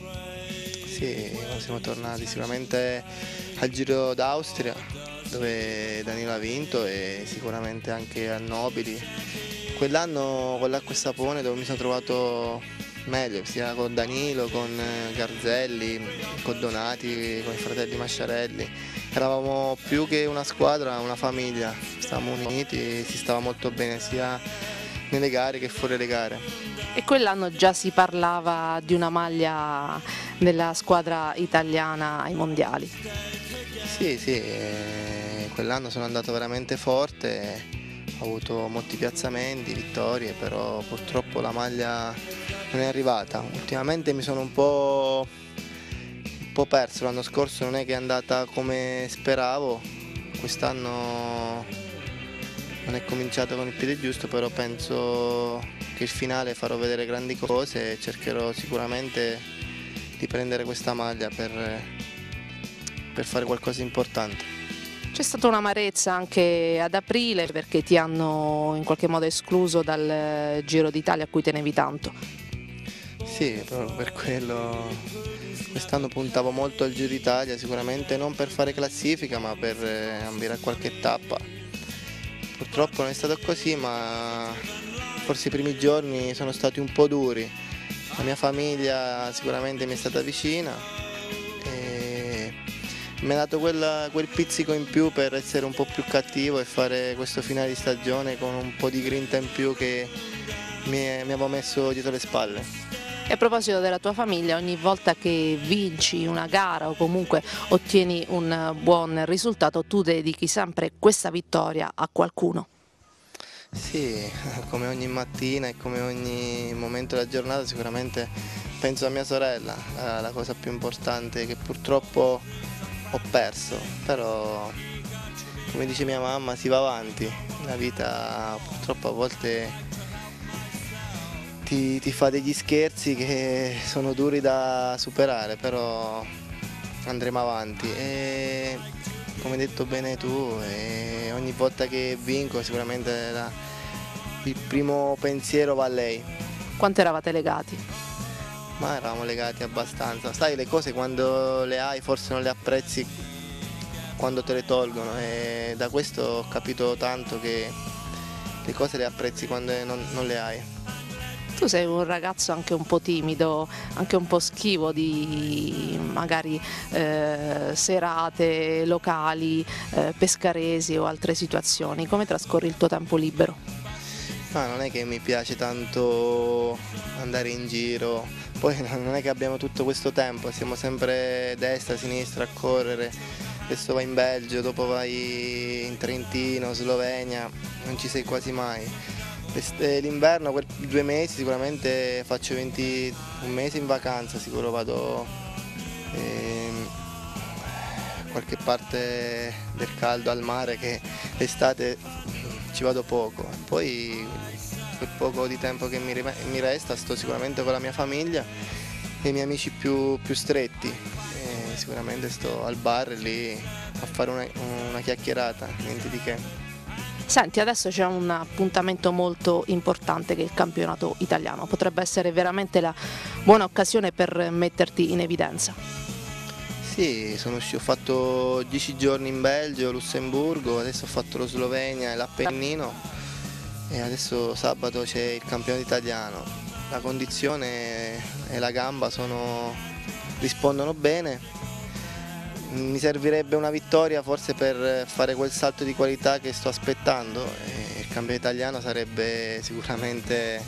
Sì, siamo tornati sicuramente al Giro d'Austria dove Danilo ha vinto e sicuramente anche al Nobili. Quell'anno con l'Acqua e Sapone dove mi sono trovato meglio, sia con Danilo, con Garzelli, con Donati, con i fratelli Masciarelli. Eravamo più che una squadra, una famiglia, stavamo uniti, si stava molto bene sia nelle gare che fuori le gare. E quell'anno già si parlava di una maglia della squadra italiana ai mondiali? Sì, quell'anno sono andato veramente forte, ho avuto molti piazzamenti, vittorie, però purtroppo la maglia non è arrivata. Ultimamente mi sono un po' perso, l'anno scorso non è che è andata come speravo, quest'anno non è cominciato con il piede giusto, però penso che il finale farò vedere grandi cose e cercherò sicuramente di prendere questa maglia per fare qualcosa di importante. C'è stata un'amarezza anche ad aprile perché ti hanno in qualche modo escluso dal Giro d'Italia a cui tenevi tanto. Sì, proprio per quello quest'anno puntavo molto al Giro d'Italia, sicuramente non per fare classifica ma per ambire a qualche tappa. Purtroppo non è stato così, ma forse i primi giorni sono stati un po' duri. La mia famiglia sicuramente mi è stata vicina e mi ha dato quel pizzico in più per essere un po' più cattivo e fare questo finale di stagione con un po' di grinta in più che mi avevo messo dietro le spalle. E a proposito della tua famiglia, ogni volta che vinci una gara o comunque ottieni un buon risultato, tu dedichi sempre questa vittoria a qualcuno? Sì, come ogni mattina e come ogni momento della giornata sicuramente penso a mia sorella, la cosa più importante che purtroppo ho perso, però come dice mia mamma si va avanti, la vita purtroppo a volte ti fa degli scherzi che sono duri da superare, però andremo avanti e come hai detto bene tu, ogni volta che vinco sicuramente il primo pensiero va a lei. Quanto eravate legati? Ma eravamo legati abbastanza, sai le cose quando le hai forse non le apprezzi quando te le tolgono e da questo ho capito tanto che le cose le apprezzi quando non le hai. Tu sei un ragazzo anche un po' timido, anche un po' schivo di magari serate, locali, pescaresi o altre situazioni. Come trascorri il tuo tempo libero? Ma non è che mi piace tanto andare in giro, poi non è che abbiamo tutto questo tempo, siamo sempre destra, sinistra a correre, adesso vai in Belgio, dopo vai in Trentino, Slovenia, non ci sei quasi mai. L'inverno, 2 mesi sicuramente faccio un mese in vacanza, sicuro vado a qualche parte del caldo al mare che l'estate ci vado poco. Poi quel poco di tempo che mi resta sto sicuramente con la mia famiglia e i miei amici più stretti. Sicuramente sto al bar lì a fare una chiacchierata, niente di che. Senti, adesso c'è un appuntamento molto importante che è il campionato italiano, potrebbe essere veramente la buona occasione per metterti in evidenza. Sì, ho fatto 10 giorni in Belgio, Lussemburgo, adesso ho fatto lo Slovenia e l'Appennino e adesso sabato c'è il campionato italiano. La condizione e la gamba rispondono bene. Mi servirebbe una vittoria forse per fare quel salto di qualità che sto aspettando e il campionato italiano sarebbe sicuramente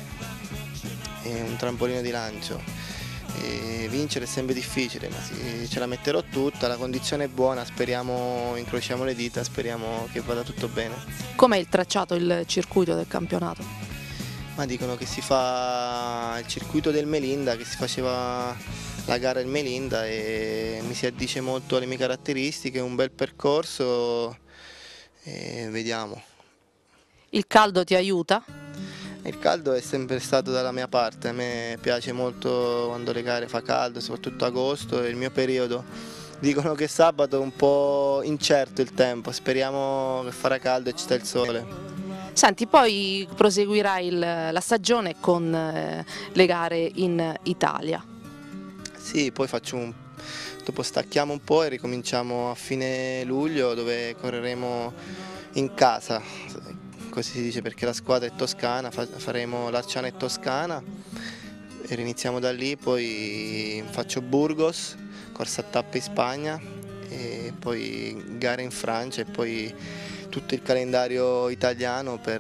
un trampolino di lancio. E vincere è sempre difficile, ma ce la metterò tutta, la condizione è buona, speriamo, incrociamo le dita, speriamo che vada tutto bene. Com'è il tracciato, il circuito del campionato? Ma dicono che si fa il circuito del Melinda, che si faceva la gara del Melinda e mi si addice molto alle mie caratteristiche, è un bel percorso e vediamo. Il caldo ti aiuta? Il caldo è sempre stato dalla mia parte, a me piace molto quando le gare fa caldo, soprattutto agosto, è il mio periodo. Dicono che sabato è un po' incerto il tempo, speriamo che farà caldo e ci sta il sole. Senti, poi proseguirai la stagione con le gare in Italia. Sì, poi dopo stacchiamo un po' e ricominciamo a fine luglio dove correremo in casa, così si dice perché la squadra è toscana, faremo Lanciano e Toscana e iniziamo da lì, poi faccio Burgos, corsa a tappe in Spagna e poi gare in Francia e poi tutto il calendario italiano per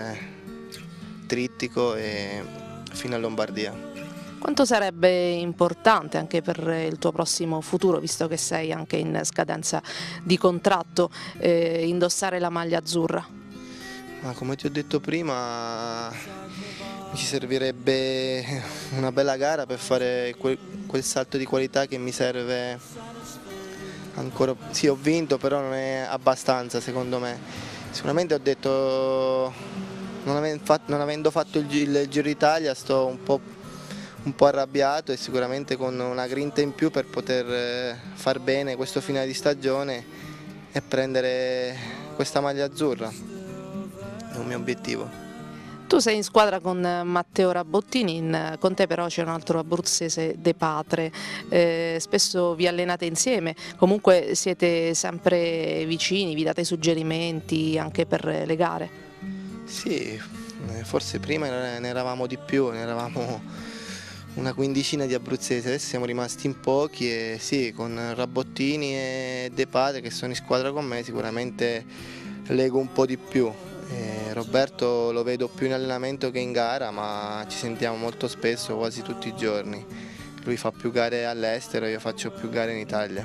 Trittico e fino a Lombardia. Quanto sarebbe importante anche per il tuo prossimo futuro, visto che sei anche in scadenza di contratto, indossare la maglia azzurra? Ma come ti ho detto prima, mi ci servirebbe una bella gara per fare quel salto di qualità che mi serve ancora. Sì, ho vinto, però non è abbastanza secondo me. Sicuramente ho detto, non avendo fatto il Giro d'Italia, sto un po' arrabbiato e sicuramente con una grinta in più per poter far bene questo finale di stagione e prendere questa maglia azzurra, è un mio obiettivo. Tu sei in squadra con Matteo Rabottini, con te però c'è un altro abruzzese, De Patre, spesso vi allenate insieme, comunque siete sempre vicini, vi date suggerimenti anche per le gare? Sì, forse prima ne eravamo di più, ne eravamo una quindicina di abruzzesi, adesso siamo rimasti in pochi e sì, con Rabottini e De Patre che sono in squadra con me sicuramente leggo un po' di più. Roberto lo vedo più in allenamento che in gara, ma ci sentiamo molto spesso, quasi tutti i giorni. Lui fa più gare all'estero, io faccio più gare in Italia.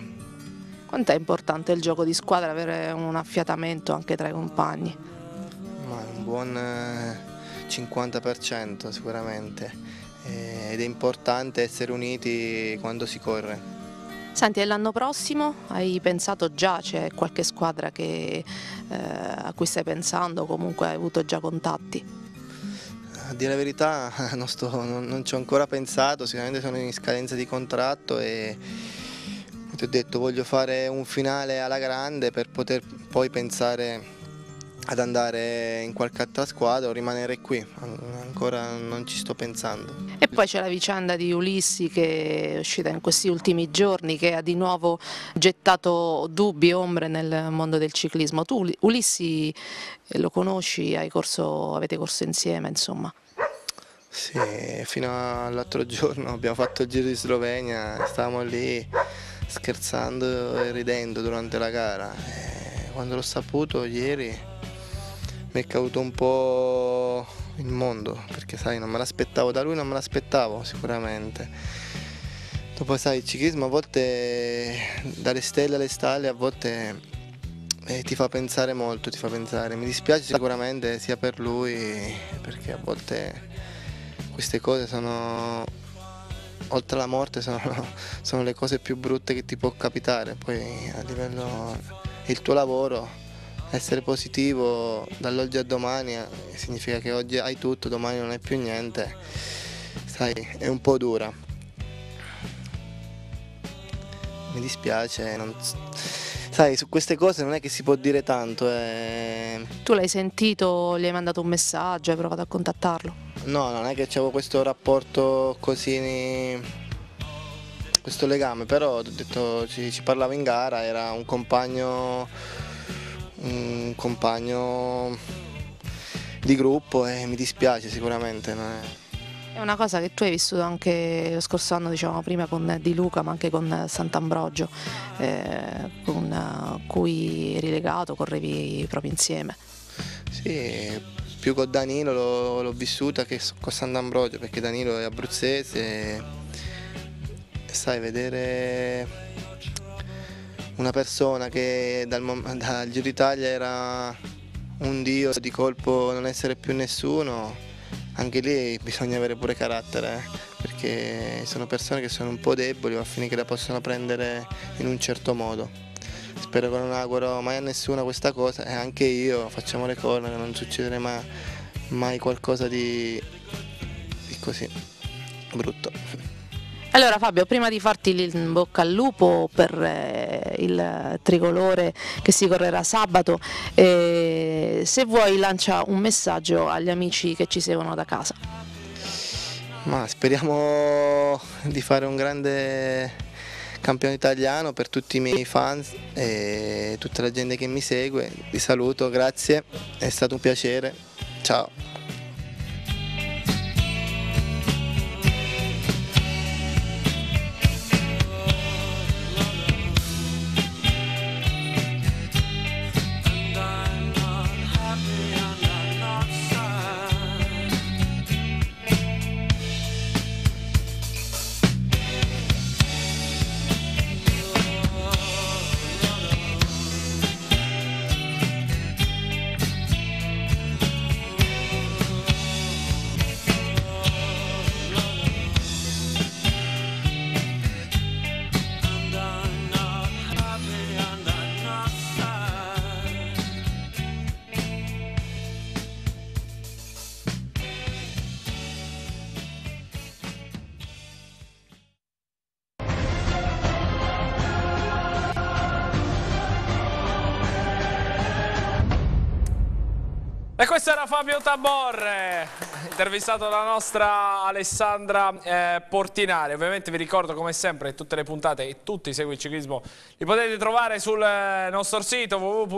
Quanto è importante il gioco di squadra, avere un affiatamento anche tra i compagni? Ma un buon 50% sicuramente, ed è importante essere uniti quando si corre. Senti, e l'anno prossimo hai pensato già, c'è qualche squadra a cui stai pensando, comunque hai avuto già contatti? A dire la verità non ci ho ancora pensato, sicuramente sono in scadenza di contratto e ti ho detto voglio fare un finale alla grande per poter poi pensare ad andare in qualche altra squadra o rimanere qui, ancora non ci sto pensando. E poi c'è la vicenda di Ulissi che è uscita in questi ultimi giorni, che ha di nuovo gettato dubbi e ombre nel mondo del ciclismo. Tu Ulissi lo conosci, avete corso insieme, insomma? Sì, fino all'altro giorno abbiamo fatto il Giro di Slovenia, stavamo lì scherzando e ridendo durante la gara. E quando l'ho saputo ieri mi è caduto un po' il mondo, perché sai, non me l'aspettavo da lui, non me l'aspettavo sicuramente. Dopo sai, il ciclismo a volte, dalle stelle alle stalle, a volte ti fa pensare molto, ti fa pensare. Mi dispiace sicuramente sia per lui, perché a volte queste cose sono, oltre alla morte, sono le cose più brutte che ti può capitare. Poi a livello, il tuo lavoro, essere positivo dall'oggi a domani significa che oggi hai tutto, domani non hai più niente, sai, è un po' dura. Mi dispiace, sai, su queste cose non è che si può dire tanto. Tu l'hai sentito, gli hai mandato un messaggio, hai provato a contattarlo? No, non è che avevo questo rapporto così, questo legame, però ho detto, ci parlavo in gara, era un compagno di gruppo e mi dispiace sicuramente. È una cosa che tu hai vissuto anche lo scorso anno, dicevamo prima, con Di Luca, ma anche con Sant'Ambrogio, con cui eri legato, correvi proprio insieme. Sì, più con Danilo l'ho vissuta che con Sant'Ambrogio, perché Danilo è abruzzese e sai, vedere una persona che dal Giro d'Italia era un dio, di colpo non essere più nessuno, anche lì bisogna avere pure carattere, perché sono persone che sono un po' deboli, va a finire che la possono prendere in un certo modo. Spero che non auguro mai a nessuno questa cosa, e anche io, facciamo le corna, non succederà mai qualcosa di così brutto. Allora Fabio, prima di farti in bocca al lupo per il tricolore che si correrà sabato, se vuoi lancia un messaggio agli amici che ci seguono da casa. Ma speriamo di fare un grande campione italiano per tutti i miei fans e tutta la gente che mi segue. Vi saluto, grazie, è stato un piacere, ciao. E questo era Fabio Taborre, intervistato dalla nostra Alessandra Portinari. Ovviamente vi ricordo come sempre che tutte le puntate e tutti i Segui il Ciclismo li potete trovare sul nostro sito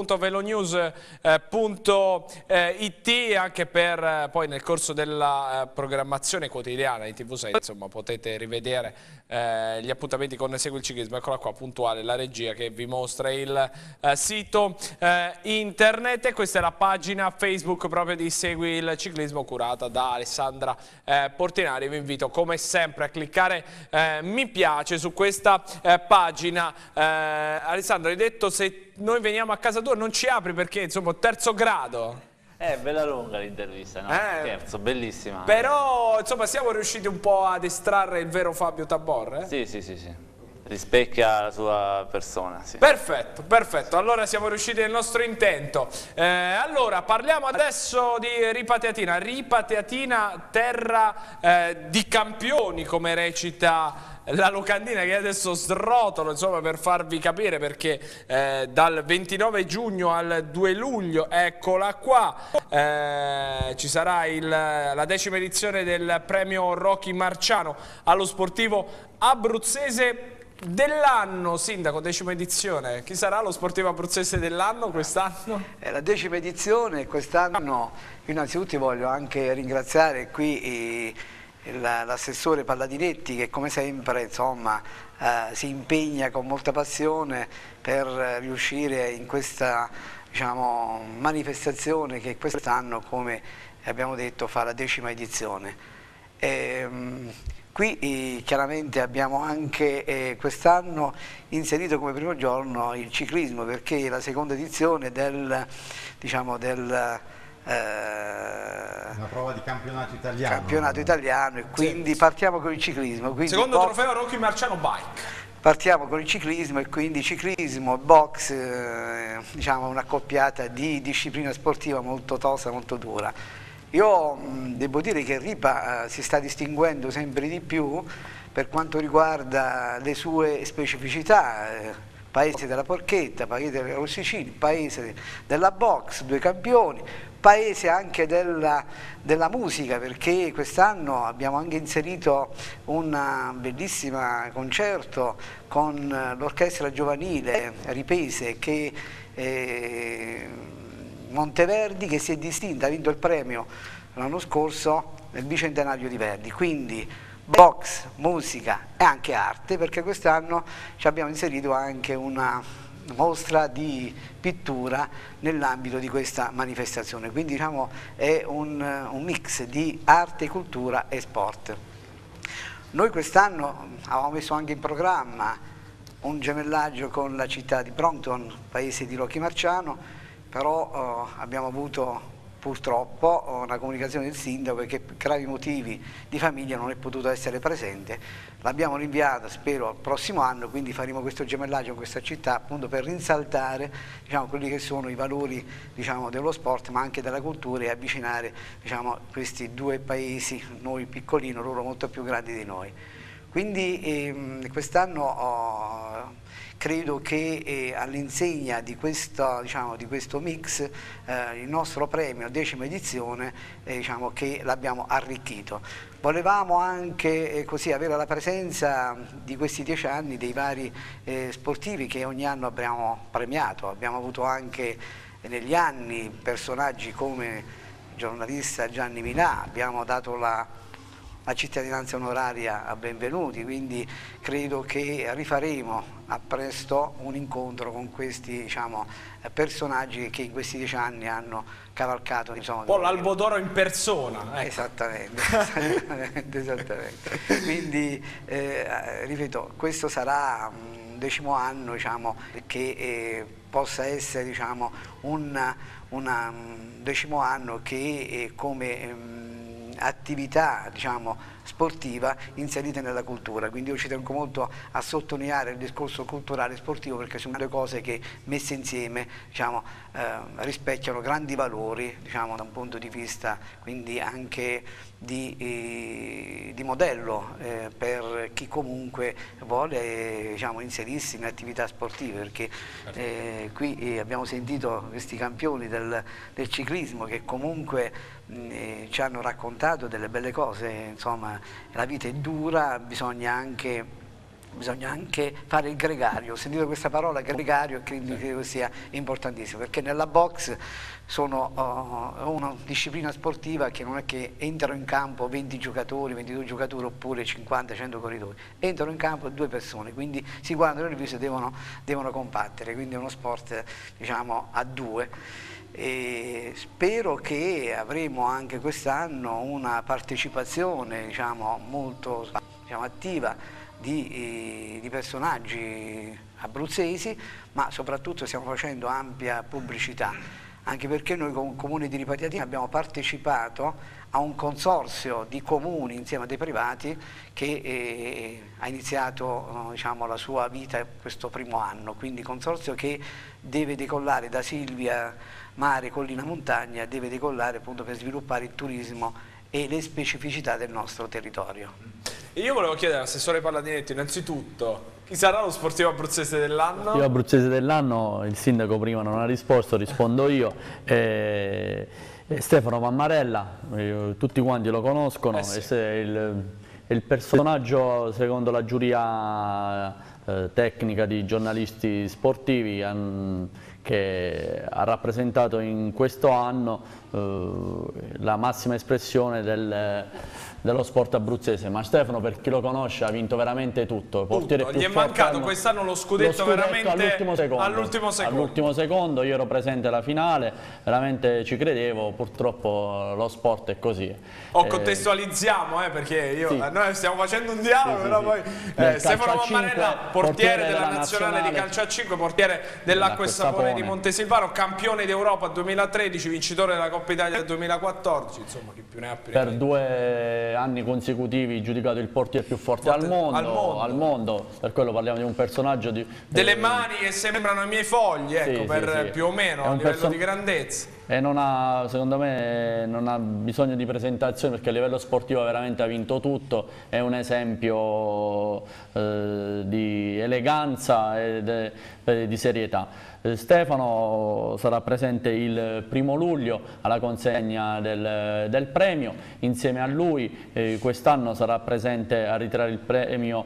www.velonews.it, anche per poi nel corso della programmazione quotidiana di TV6, insomma, potete rivedere gli appuntamenti con Segui il Ciclismo. Eccola qua, puntuale la regia che vi mostra il sito internet, e questa è la pagina Facebook proprio di Segui il Ciclismo, curata da Alessandra Portinari. Vi invito come sempre a cliccare mi piace su questa pagina. Alessandro, hai detto se noi veniamo a casa tua non ci apri perché insomma terzo grado? Bella lunga l'intervista, no? Scherzo, bellissima. Però, insomma, siamo riusciti un po' ad estrarre il vero Fabio Taborre? Sì. Rispecchia la sua persona, sì. Perfetto, perfetto. Allora siamo riusciti nel nostro intento. Allora, parliamo adesso di Ripateatina. Ripateatina, terra di campioni, come recita la locandina, che adesso srotolo, insomma, per farvi capire, perché dal 29 giugno al 2 luglio, eccola qua, ci sarà la 10ª edizione del premio Rocky Marciano allo sportivo abruzzese dell'anno. Sindaco, 10ª edizione, chi sarà lo sportivo abruzzese dell'anno quest'anno? È la 10ª edizione, quest'anno innanzitutto voglio anche ringraziare qui l'assessore Palladinetti, che come sempre, insomma, si impegna con molta passione per riuscire in questa, diciamo, manifestazione che quest'anno, come abbiamo detto, fa la 10ª edizione. Qui chiaramente abbiamo anche quest'anno inserito come primo giorno il ciclismo, perché è la 2ª edizione una prova di campionato italiano. Campionato italiano, e quindi partiamo con il ciclismo. Quindi secondo trofeo Rocky Marciano Bike. Partiamo con il ciclismo, e quindi ciclismo, box, diciamo un'accoppiata di disciplina sportiva molto tosta, molto dura. Io devo dire che Ripa si sta distinguendo sempre di più per quanto riguarda le sue specificità, paese della porchetta, paese delle rossicini, paese della box, 2 campioni, paese anche della musica, perché quest'anno abbiamo anche inserito un bellissimo concerto con l'orchestra giovanile Ripese, che Monteverdi, che si è distinta, ha vinto il premio l'anno scorso nel bicentenario di Verdi. Quindi box, musica e anche arte, perché quest'anno ci abbiamo inserito anche una mostra di pittura nell'ambito di questa manifestazione. Quindi, diciamo, è un mix di arte, cultura e sport. Noi quest'anno avevamo messo anche in programma un gemellaggio con la città di Brompton, paese di Rocky Marciano, però abbiamo avuto purtroppo una comunicazione del sindaco che per gravi motivi di famiglia non è potuto essere presente. L'abbiamo rinviata, spero, al prossimo anno, quindi faremo questo gemellaggio in questa città, appunto per rinsaltare, diciamo, quelli che sono i valori, diciamo, dello sport, ma anche della cultura, e avvicinare, diciamo, questi 2 paesi, noi piccolino, loro molto più grandi di noi. Quindi quest'anno credo che all'insegna di questo, diciamo, di questo mix, il nostro premio 10ª edizione, diciamo che l'abbiamo arricchito. Volevamo anche così avere la presenza di questi 10 anni dei vari sportivi che ogni anno abbiamo premiato. Abbiamo avuto anche negli anni personaggi come il giornalista Gianni Minà, abbiamo dato la cittadinanza onoraria a Benvenuti, quindi credo che rifaremo a presto un incontro con questi, diciamo, personaggi che in questi 10 anni hanno cavalcato, insomma, un po' l'Albo d'Oro in persona, ecco. Esattamente. Quindi ripeto, questo sarà un 10º anno, diciamo, che possa essere, diciamo, un 10º anno che come attività, diciamo, sportiva inserite nella cultura. Quindi io ci tengo molto a sottolineare il discorso culturale e sportivo, perché sono 2 cose che messe insieme, diciamo, rispecchiano grandi valori, diciamo, da un punto di vista quindi anche di modello per chi comunque vuole, diciamo, inserirsi in attività sportive, perché qui abbiamo sentito questi campioni del ciclismo che comunque ci hanno raccontato delle belle cose. Insomma, la vita è dura, bisogna anche fare il gregario. Ho sentito questa parola gregario e credo sia importantissimo, perché nella box sono una disciplina sportiva che non è che entrano in campo 20 giocatori, 22 giocatori oppure 50-100 corridori, entrano in campo 2 persone, quindi si guardano le riviste e devono combattere, quindi è uno sport, diciamo, a 2. E spero che avremo anche quest'anno una partecipazione, diciamo, molto, diciamo, attiva di personaggi abruzzesi, ma soprattutto stiamo facendo ampia pubblicità anche perché noi con il Comune di Ripatiatina abbiamo partecipato a un consorzio di comuni insieme a dei privati che ha iniziato diciamo, la sua vita questo primo anno, quindi consorzio che deve decollare da Silvia, Mare, Collina, Montagna, deve decollare appunto per sviluppare il turismo e le specificità del nostro territorio. Io volevo chiedere all'assessore Palladinetto innanzitutto chi sarà lo sportivo abruzzese dell'anno? Io abruzzese dell'anno, il sindaco prima non ha risposto, rispondo io. Stefano Mammarella, tutti quanti lo conoscono, sì. è il personaggio secondo la giuria tecnica di giornalisti sportivi che ha rappresentato in questo anno la massima espressione dello sport abruzzese. Ma Stefano, per chi lo conosce, ha vinto veramente tutto. Portiere più Gli è forte mancato quest'anno lo scudetto veramente all'ultimo secondo. Io ero presente alla finale, veramente ci credevo, purtroppo lo sport è così. Contestualizziamo perché sì. Noi stiamo facendo un dialogo, però poi Stefano Mammarella, portiere della nazionale di calcio a 5, portiere dell'Acqua e Sapone di Montesilvano, campione d'Europa 2013, vincitore della Coppa Italia del 2014, insomma chi più ne ha più ne per 2 anni consecutivi giudicato il portiere più forte al mondo, per quello parliamo di un personaggio delle mani che sembrano i miei fogli, ecco, sì. Più o meno a livello di grandezza. E secondo me non ha bisogno di presentazione, perché a livello sportivo veramente ha vinto tutto, è un esempio di eleganza e di serietà. Stefano sarà presente il 1° luglio alla consegna del premio. Insieme a lui quest'anno sarà presente a ritirare il premio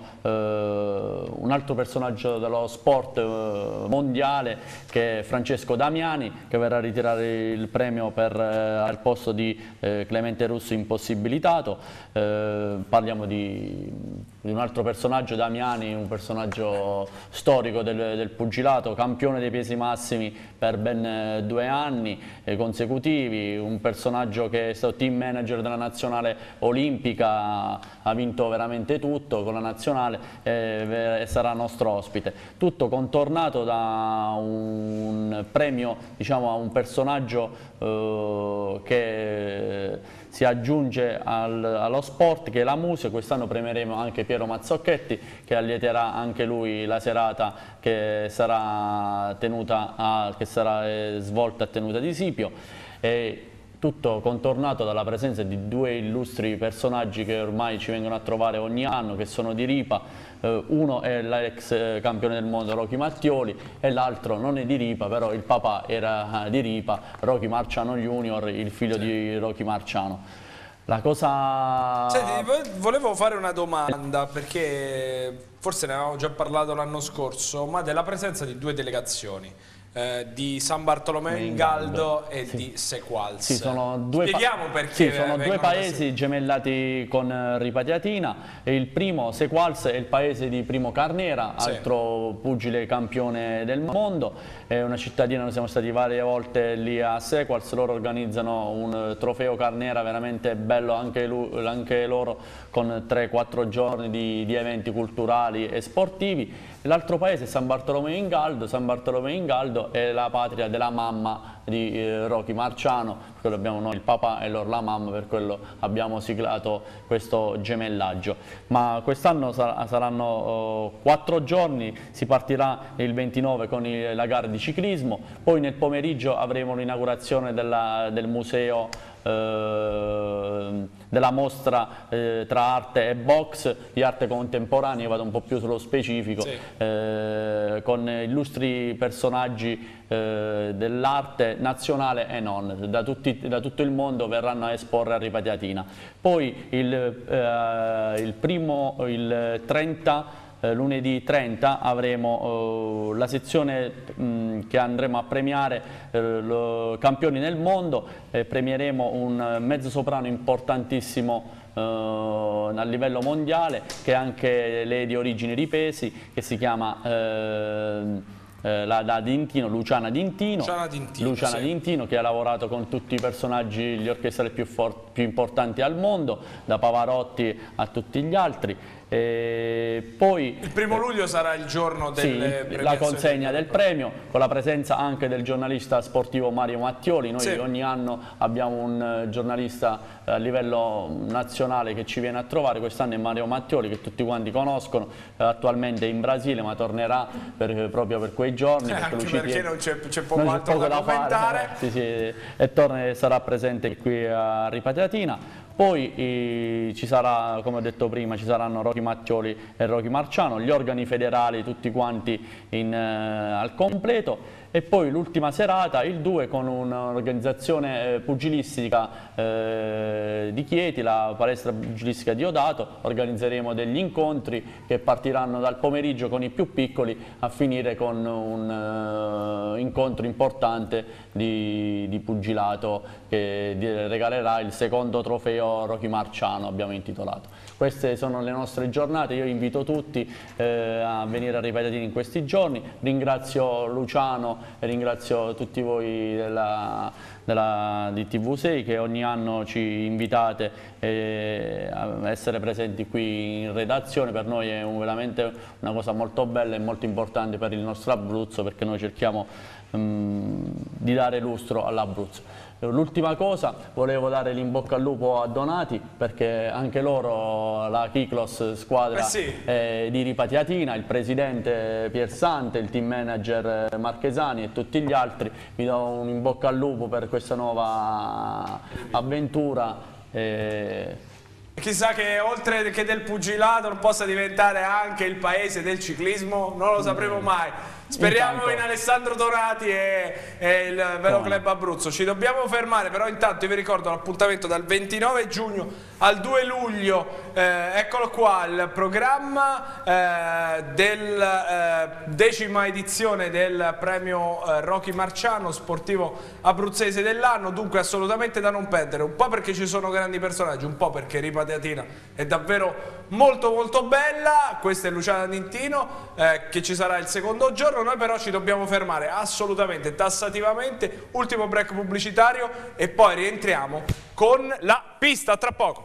un altro personaggio dello sport mondiale, che è Francesco Damiani, che verrà a ritirare il premio al posto di Clemente Russo impossibilitato. Parliamo di un altro personaggio, Damiani, un personaggio storico del pugilato, campione dei pesi massimi per ben 2 anni consecutivi, un personaggio che è stato team manager della nazionale olimpica, ha vinto veramente tutto con la nazionale e sarà nostro ospite. Tutto contornato da un premio, diciamo, a un personaggio che si aggiunge allo sport, che è la musica. Quest'anno premieremo anche Piero Mazzocchetti, che allieterà anche lui la serata che sarà svolta a Tenuta di Sipio. Tutto contornato dalla presenza di 2 illustri personaggi che ormai ci vengono a trovare ogni anno, che sono di Ripa. Uno è l'ex campione del mondo Rocky Mattioli e l'altro non è di Ripa, però il papà era di Ripa, Rocky Marciano Junior, il figlio di Rocky Marciano. La cosa... Senti, volevo fare una domanda, perché forse ne avevamo già parlato l'anno scorso, ma della presenza di 2 delegazioni. Di San Bartolomeo in Galdo e di Sequals. Sì, Spieghiamo perché. Sì, sono 2 paesi gemellati con Ripatiatina. Il primo, Sequals, è il paese di Primo Carnera, altro pugile campione del mondo. È una cittadina, noi siamo stati varie volte lì a Sequals, loro organizzano un trofeo Carnera veramente bello anche loro, con 3-4 giorni di eventi culturali e sportivi. L'altro paese è San Bartolomeo in Galdo. San Bartolomeo in Galdo è la patria della mamma di Rocky Marciano, per quello abbiamo noi il papà e loro la mamma, per quello abbiamo siglato questo gemellaggio. Ma quest'anno saranno 4 giorni, si partirà il 29 con la gara di ciclismo, poi nel pomeriggio avremo l'inaugurazione del museo, della mostra tra arte e box, di arte contemporanea. Io vado un po' più sullo specifico, con illustri personaggi dell'arte nazionale e non, da tutto il mondo verranno a esporre a Ripatiatina. Poi il 30 lunedì 30 avremo la sezione che andremo a premiare campioni nel mondo. Premieremo un mezzo soprano importantissimo a livello mondiale, che è anche lei di origini ripesi, che si chiama Luciana D'Intino, che ha lavorato con tutti i personaggi, gli orchestrali più importanti al mondo, da Pavarotti a tutti gli altri. Poi, il 1° luglio sarà il giorno delle la consegna del premio, con la presenza anche del giornalista sportivo Mario Mattioli. Noi ogni anno abbiamo un giornalista a livello nazionale che ci viene a trovare. Quest'anno è Mario Mattioli, che tutti quanti conoscono, attualmente è in Brasile, ma tornerà proprio per quei giorni. Perché non c'è poco altro da commentare. E sarà presente qui a Ripetiatina. Poi ci sarà, come ho detto prima, ci saranno Rocky Mattioli e Rocky Marciano, gli organi federali tutti quanti al completo, e poi l'ultima serata, il 2, con un'organizzazione pugilistica di Chieti, la palestra pugilistica di Odato. Organizzeremo degli incontri che partiranno dal pomeriggio con i più piccoli, a finire con un incontro importante di pugilato che regalerà il secondo trofeo Rocky Marciano, abbiamo intitolato. Queste sono le nostre giornate. Io invito tutti a venire a Ripetiatina in questi giorni. Ringrazio Luciano e ringrazio tutti voi di TV6 che ogni anno ci invitate a essere presenti qui in redazione. Per noi è veramente una cosa molto bella e molto importante per il nostro Abruzzo, perché noi cerchiamo di dare lustro all'Abruzzo. L'ultima cosa, volevo dare l'in-bocca al lupo a Donati, perché anche loro, la Kiklos squadra di Ripetiatina, il presidente Piersante, il team manager Marchesani e tutti gli altri, vi do un in-bocca al lupo per questa nuova avventura. Chissà che oltre che del pugilato non possa diventare anche il paese del ciclismo, non lo sapremo mai. Speriamo in Alessandro Donati e il Velo Club Abruzzo. Ci dobbiamo fermare, però intanto io vi ricordo l'appuntamento dal 29 giugno al 2 luglio, eccolo qua, il programma del 10ª edizione del premio Rocky Marciano, sportivo abruzzese dell'anno, dunque assolutamente da non perdere, un po' perché ci sono grandi personaggi, un po' perché Ripetiatina è davvero molto molto bella. Questa è Luciana Dintino, che ci sarà il secondo giorno. Noi però ci dobbiamo fermare assolutamente, tassativamente, ultimo break pubblicitario e poi rientriamo con la pista, tra poco.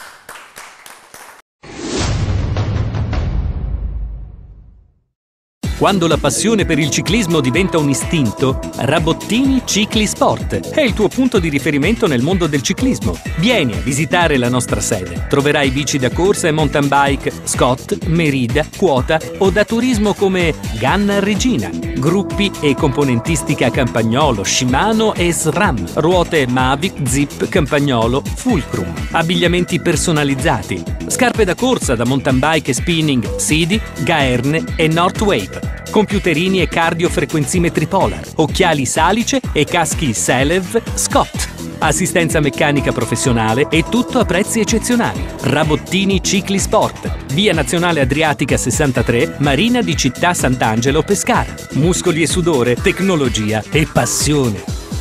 Quando la passione per il ciclismo diventa un istinto, Rabottini Cicli Sport è il tuo punto di riferimento nel mondo del ciclismo. Vieni a visitare la nostra sede. Troverai bici da corsa e mountain bike Scott, Merida, Quota o da turismo come Ganna Regina, gruppi e componentistica Campagnolo, Shimano e SRAM, ruote Mavic, Zip, Campagnolo, Fulcrum, abbigliamenti personalizzati, scarpe da corsa da mountain bike e spinning Sidi, Gaerne e Northwave, computerini e cardiofrequenzimetri Polar, occhiali Salice e caschi Selev Scott. Assistenza meccanica professionale e tutto a prezzi eccezionali. Rabottini Cicli Sport, via Nazionale Adriatica 63, Marina di Città Sant'Angelo Pescara. Muscoli e sudore, tecnologia e passione.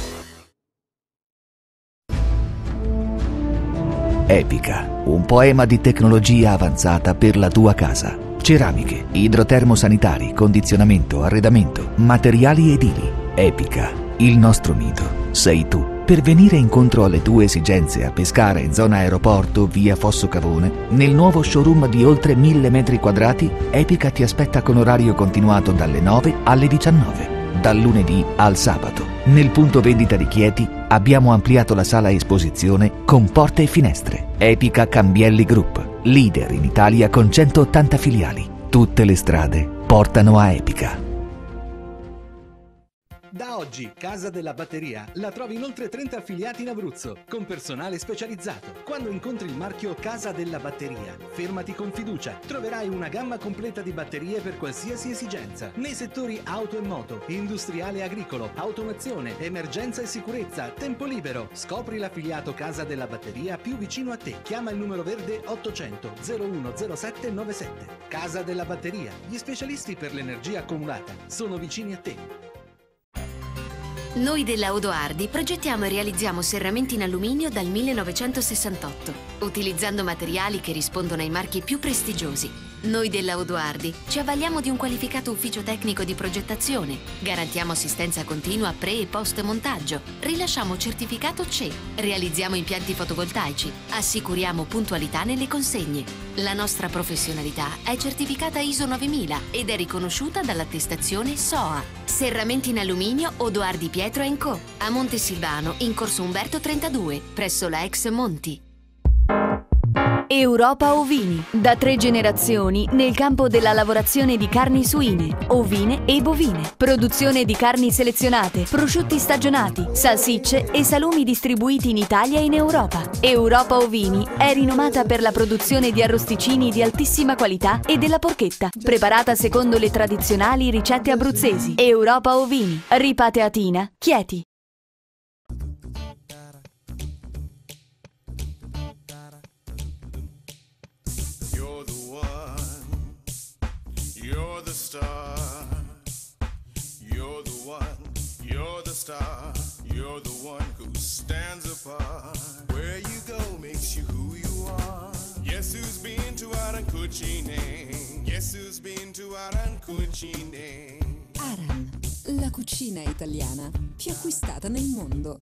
Epica, un poema di tecnologia avanzata per la tua casa. Ceramiche, idrotermosanitari, condizionamento, arredamento, materiali edili. Epica, il nostro mito sei tu. Per venire incontro alle tue esigenze a Pescara in zona aeroporto, via Fosso Cavone, nel nuovo showroom di oltre 1000 metri quadrati, Epica ti aspetta con orario continuato dalle 9 alle 19, dal lunedì al sabato. Nel punto vendita di Chieti abbiamo ampliato la sala esposizione con porte e finestre. Epica Cambielli Group, leader in Italia con 180 filiali. Tutte le strade portano a Epica. Da oggi Casa della Batteria la trovi in oltre 30 affiliati in Abruzzo, con personale specializzato. Quando incontri il marchio Casa della Batteria, fermati con fiducia. Troverai una gamma completa di batterie per qualsiasi esigenza, nei settori auto e moto, industriale e agricolo, automazione, emergenza e sicurezza, tempo libero. Scopri l'affiliato Casa della Batteria più vicino a te. Chiama il numero verde 800 010797. Casa della Batteria, gli specialisti per l'energia accumulata, sono vicini a te. Noi della Odoardi progettiamo e realizziamo serramenti in alluminio dal 1968, utilizzando materiali che rispondono ai marchi più prestigiosi. Noi della Odoardi ci avvaliamo di un qualificato ufficio tecnico di progettazione, garantiamo assistenza continua pre e post montaggio, rilasciamo certificato CE, realizziamo impianti fotovoltaici, assicuriamo puntualità nelle consegne. La nostra professionalità è certificata ISO 9000 ed è riconosciuta dall'attestazione SOA. Serramenti in alluminio Odoardi Pietro & Co. a Montesilvano in corso Umberto 32, presso la ex Monti. Europa Ovini, da 3 generazioni nel campo della lavorazione di carni suine, ovine e bovine. Produzione di carni selezionate, prosciutti stagionati, salsicce e salumi distribuiti in Italia e in Europa. Europa Ovini è rinomata per la produzione di arrosticini di altissima qualità e della porchetta, preparata secondo le tradizionali ricette abruzzesi. Europa Ovini, Ripateatina, Chieti. You're the star, you're the one, you're the star, you're the one who stands apart. Where you go makes you who you are. Yes, who's been to Aran Cucine? Yes, who's been to Aran Cucine? Aran, la cucina italiana più acquistata nel mondo.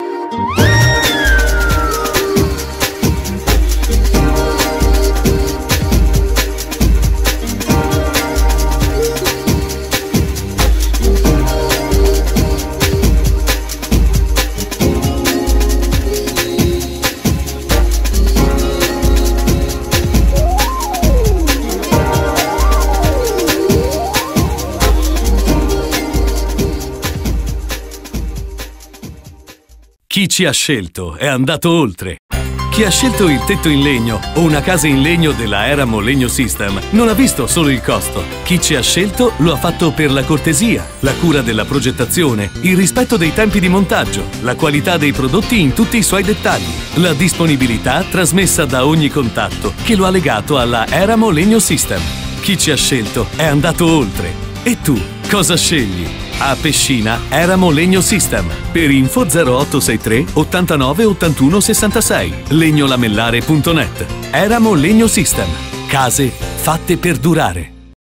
Chi ci ha scelto è andato oltre. Chi ha scelto il tetto in legno o una casa in legno della Eramo Legno System non ha visto solo il costo. Chi ci ha scelto lo ha fatto per la cortesia, la cura della progettazione, il rispetto dei tempi di montaggio, la qualità dei prodotti in tutti i suoi dettagli, la disponibilità trasmessa da ogni contatto che lo ha legato alla Eramo Legno System. Chi ci ha scelto è andato oltre. E tu, cosa scegli? A Pescina Eramo Legno System. Per info 0863 89 81 66. legnolamellare.net. Eramo Legno System. Case fatte per durare.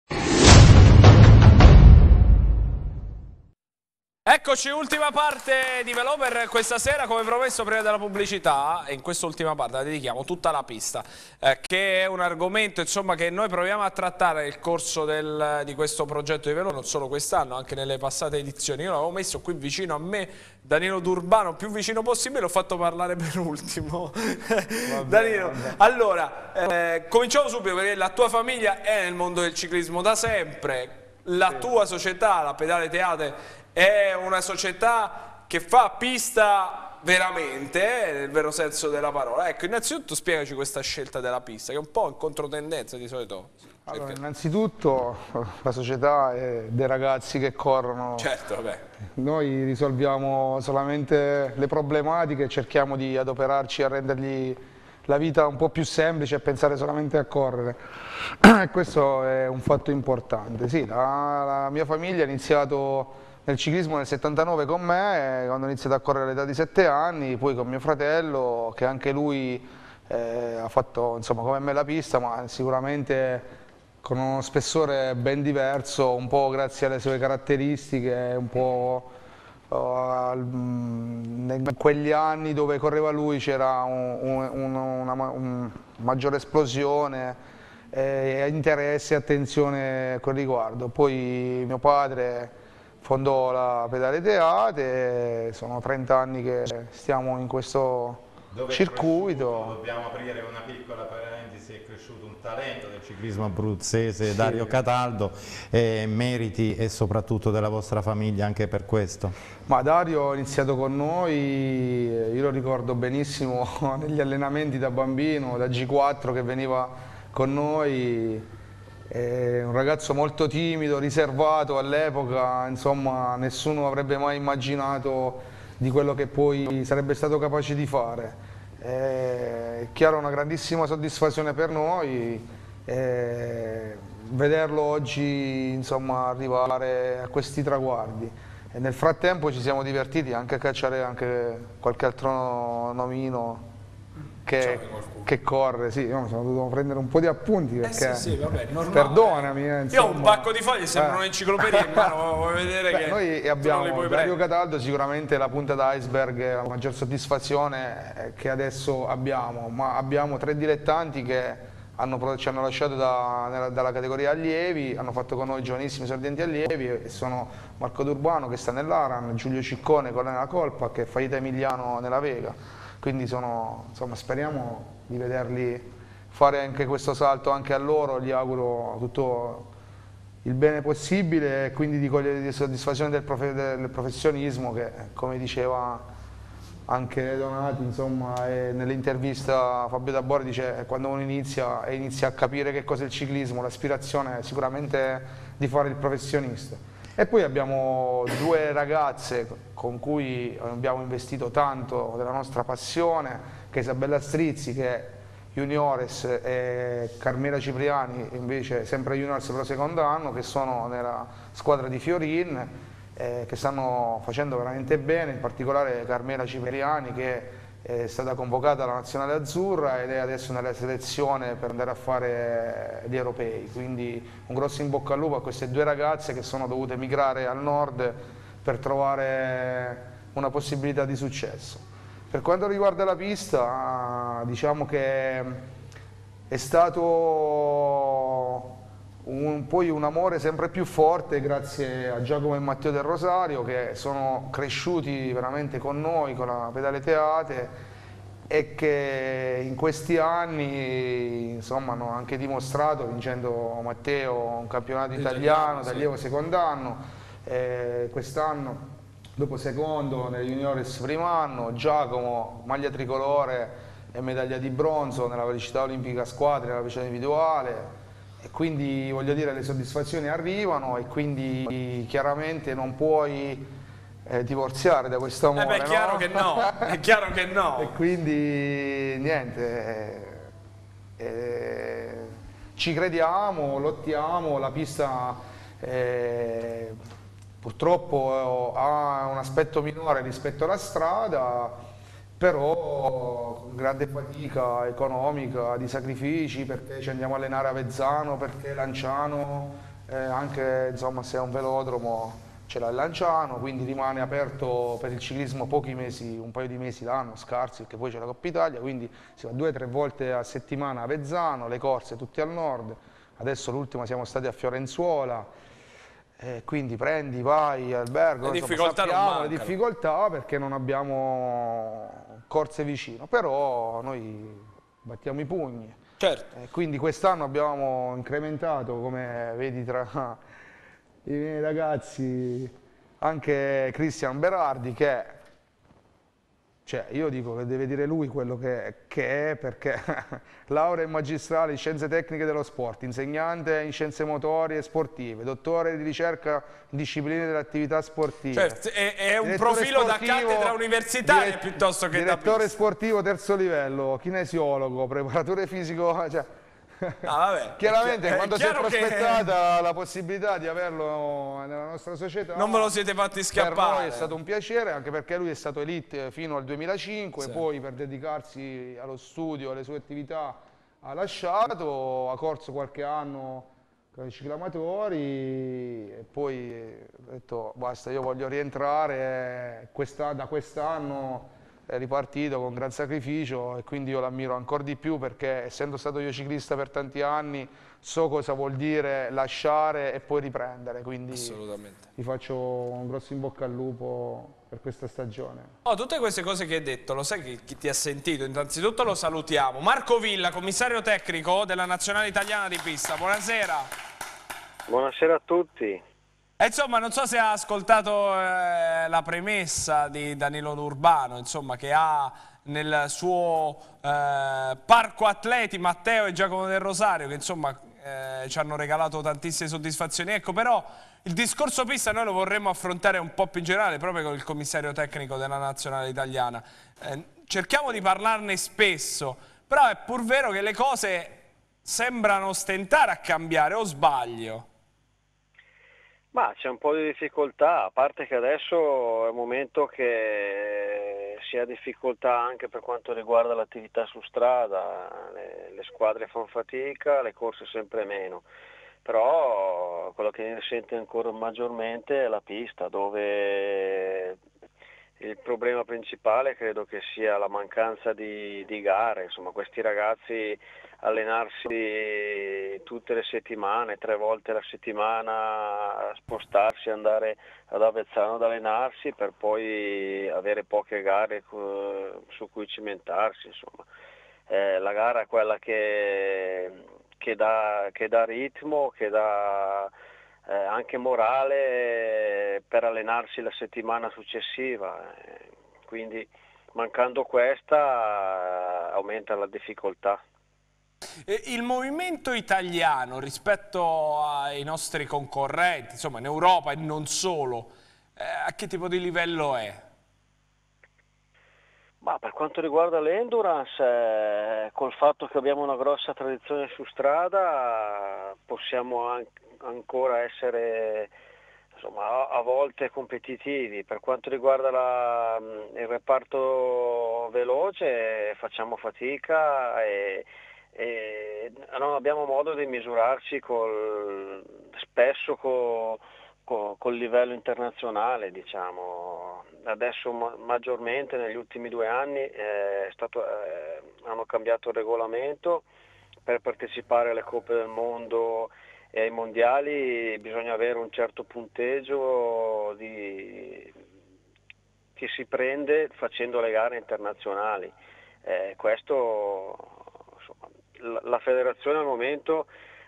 Eccoci, ultima parte di Velò per questa sera, come promesso prima della pubblicità, e in quest'ultima parte la dedichiamo tutta alla pista, che è un argomento insomma che noi proviamo a trattare nel corso di questo progetto di Velò, non solo quest'anno, anche nelle passate edizioni. Io l'avevo messo qui vicino a me, Danilo D'Urbano, più vicino possibile, l'ho fatto parlare per ultimo. Danilo, allora, cominciamo subito perché la tua famiglia è nel mondo del ciclismo da sempre, la tua società, la Pedale Teate, è una società che fa pista veramente, nel vero senso della parola. Ecco, innanzitutto spiegaci questa scelta della pista, che è un po' in controtendenza di solito. Allora, innanzitutto la società è dei ragazzi che corrono. Certo, vabbè. Noi risolviamo solamente le problematiche, cerchiamo di adoperarci a rendergli la vita un po' più semplice e pensare solamente a correre. Questo è un fatto importante. Sì, la mia famiglia ha iniziato nel ciclismo nel 79 con me, quando ho iniziato a correre all'età di 7 anni, poi con mio fratello, che anche lui ha fatto insomma come me la pista, ma sicuramente con uno spessore ben diverso, un po' grazie alle sue caratteristiche, un po' in quegli anni dove correva lui c'era una maggiore esplosione, interesse e attenzione a quel riguardo. Poi mio padre fondò la Pedale Teate, sono 30 anni che stiamo in questo circuito. Dobbiamo aprire una piccola parentesi, è cresciuto un talento del ciclismo abruzzese, sì. Dario Cataldo, meriti e soprattutto della vostra famiglia anche per questo. Ma Dario ha iniziato con noi, io lo ricordo benissimo negli allenamenti da bambino, da G4 che veniva con noi. È un ragazzo molto timido, riservato all'epoca, insomma nessuno avrebbe mai immaginato di quello che poi sarebbe stato capace di fare. È chiaro, una grandissima soddisfazione per noi vederlo oggi insomma, arrivare a questi traguardi. E nel frattempo ci siamo divertiti anche a cacciare anche qualche altro nomino che corre, sì, io mi sono dovuto prendere un po' di appunti perché sì, vabbè, normale. Perdonami. Io ho un pacco di foglie, sembra un'enciclopedia in mano, vuoi vedere che noi abbiamo Dario Cataldo, sicuramente la punta d'iceberg, la maggior soddisfazione che adesso abbiamo, ma abbiamo 3 dilettanti che ci hanno lasciato dalla categoria allievi, hanno fatto con noi giovanissimi sorridenti allievi e sono Marco D'Urbano che sta nell'Aran, Giulio Ciccone con la Colpa che è Faita Emiliano nella Vega, quindi insomma, speriamo di vederli fare anche questo salto anche a loro, gli auguro tutto il bene possibile e quindi di cogliere di soddisfazione del professionismo che, come diceva anche Donati, insomma, nell'intervista Fabio Taborri dice quando uno inizia a capire che cos'è il ciclismo, l'aspirazione è sicuramente di fare il professionista. E poi abbiamo 2 ragazze con cui abbiamo investito tanto della nostra passione, che è Isabella Strizzi, che è juniores, e Carmela Cipriani, invece sempre juniores per il secondo anno, che sono nella squadra di Fiorin, che stanno facendo veramente bene, in particolare Carmela Cipriani che è stata convocata alla nazionale azzurra ed è adesso nella selezione per andare a fare gli europei, quindi un grosso in bocca al lupo a queste 2 ragazze che sono dovute migrare al nord per trovare una possibilità di successo. Per quanto riguarda la pista, diciamo che è stato poi un amore sempre più forte grazie a Giacomo e Matteo Del Rosario che sono cresciuti veramente con noi, con la Pedale Teate e che in questi anni insomma, hanno anche dimostrato, vincendo Matteo un campionato italiano da allievo secondo anno, quest'anno dopo secondo nelle juniores primo anno, Giacomo maglia tricolore e medaglia di bronzo nella velocità olimpica squadra, nella velocità individuale. E quindi voglio dire le soddisfazioni arrivano e quindi chiaramente non puoi divorziare da questo amore. È chiaro, no? Che no, è chiaro che no. E quindi niente, ci crediamo, lottiamo, la pista purtroppo ha un aspetto minore rispetto alla strada, però con grande fatica economica, di sacrifici, perché ci andiamo a allenare a Vezzano, perché Lanciano, anche insomma, se è un velodromo ce l'ha Lanciano, quindi rimane aperto per il ciclismo pochi mesi, un paio di mesi l'anno, scarsi, perché poi c'è la Coppa Italia, quindi si va 2 o 3 volte a settimana a Vezzano, le corse tutte al nord, adesso l'ultima siamo stati a Fiorenzuola, quindi prendi, vai, albergo, le difficoltà non mancano. Le difficoltà perché non abbiamo corse vicino, però noi battiamo i pugni. Certo. Quindi quest'anno abbiamo incrementato, come vedi tra i miei ragazzi, anche Cristian Berardi che, cioè io dico che deve dire lui quello che è, perché laurea in magistrale in scienze tecniche dello sport, insegnante in scienze motorie e sportive, dottore di ricerca in discipline dell'attività sportiva. Certo, è un profilo da cattedra universitaria piuttosto che da direttore sportivo terzo livello, kinesiologo, preparatore fisico, cioè, vabbè, chiaramente quando si è prospettata la possibilità di averlo nella nostra società, non ve lo siete fatti scappare. Per noi è stato un piacere, anche perché lui è stato elite fino al 2005, sì. Poi per dedicarsi allo studio, alle sue attività ha lasciato, ha corso qualche anno con i ciclamatori e poi ha detto basta, io voglio rientrare, da quest'anno è ripartito con gran sacrificio e quindi io l'ammiro ancora di più perché essendo stato io ciclista per tanti anni so cosa vuol dire lasciare e poi riprendere, quindi ti faccio un grosso in bocca al lupo per questa stagione. Tutte queste cose che hai detto, lo sai chi ti ha sentito? Innanzitutto lo salutiamo. Marco Villa, commissario tecnico della Nazionale Italiana di Pista, buonasera. Buonasera a tutti. Insomma, non so se ha ascoltato la premessa di Danilo D'Urbano, insomma, che ha nel suo parco atleti Matteo e Giacomo Del Rosario, che insomma ci hanno regalato tantissime soddisfazioni. Ecco, però il discorso pista noi lo vorremmo affrontare un po' più in generale, proprio con il commissario tecnico della Nazionale Italiana. Cerchiamo di parlarne spesso, però è pur vero che le cose sembrano stentare a cambiare, o sbaglio? Ma c'è un po' di difficoltà, a parte che adesso è un momento che si ha difficoltà anche per quanto riguarda l'attività su strada, le squadre fanno fatica, le corse sempre meno, però quello che ne risente ancora maggiormente è la pista, dove il problema principale credo che sia la mancanza di gare. Insomma, questi ragazzi allenarsi tutte le settimane, 3 volte alla settimana, spostarsi, andare ad Avezzano ad allenarsi per poi avere poche gare su cui cimentarsi. Insomma, la gara è quella che dà ritmo, che dà anche morale per allenarsi la settimana successiva, quindi mancando questa aumenta la difficoltà. Il movimento italiano rispetto ai nostri concorrenti, insomma in Europa e non solo, a che tipo di livello è? Ma per quanto riguarda l'endurance, col fatto che abbiamo una grossa tradizione su strada, possiamo ancora essere, insomma, a volte competitivi. Per quanto riguarda il reparto veloce facciamo fatica e non abbiamo modo di misurarci spesso col livello internazionale, diciamo. Adesso maggiormente negli ultimi 2 anni hanno cambiato il regolamento. Per partecipare alle Coppe del Mondo e ai mondiali bisogna avere un certo punteggio che si prende facendo le gare internazionali. Questo, insomma, la federazione al momento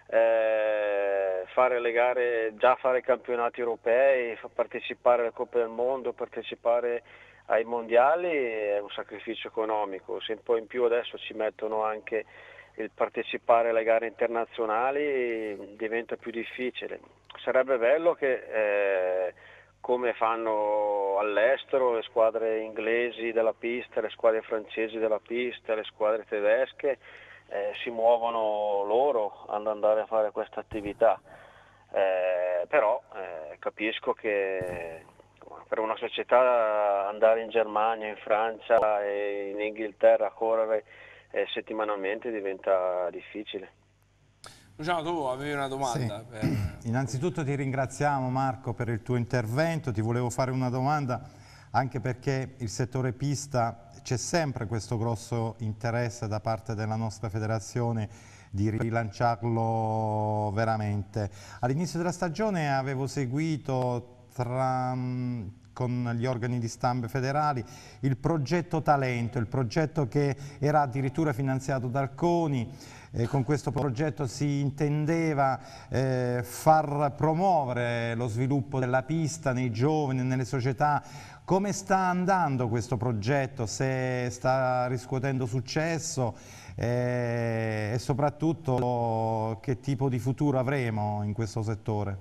fare le gare, già fare i campionati europei, partecipare alle Coppe del Mondo, partecipare ai mondiali è un sacrificio economico. Se poi in più adesso ci mettono anche il partecipare alle gare internazionali, diventa più difficile. Sarebbe bello che come fanno all'estero le squadre inglesi della pista, le squadre francesi della pista, le squadre tedesche si muovono loro ad andare a fare questa attività, però capisco che per una società andare in Germania, in Francia e in Inghilterra a correre settimanalmente diventa difficile. Luciano, tu avevi una domanda? Sì. Innanzitutto ti ringraziamo Marco per il tuo intervento, ti volevo fare una domanda anche perché il settore pista c'è sempre questo grosso interesse da parte della nostra federazione di rilanciarlo veramente. All'inizio della stagione avevo seguito con gli organi di stampa federali il progetto Talento, il progetto che era addirittura finanziato dal CONI. Con questo progetto si intendeva far promuovere lo sviluppo della pista nei giovani, nelle società. Come sta andando questo progetto? Se sta riscuotendo successo e soprattutto che tipo di futuro avremo in questo settore?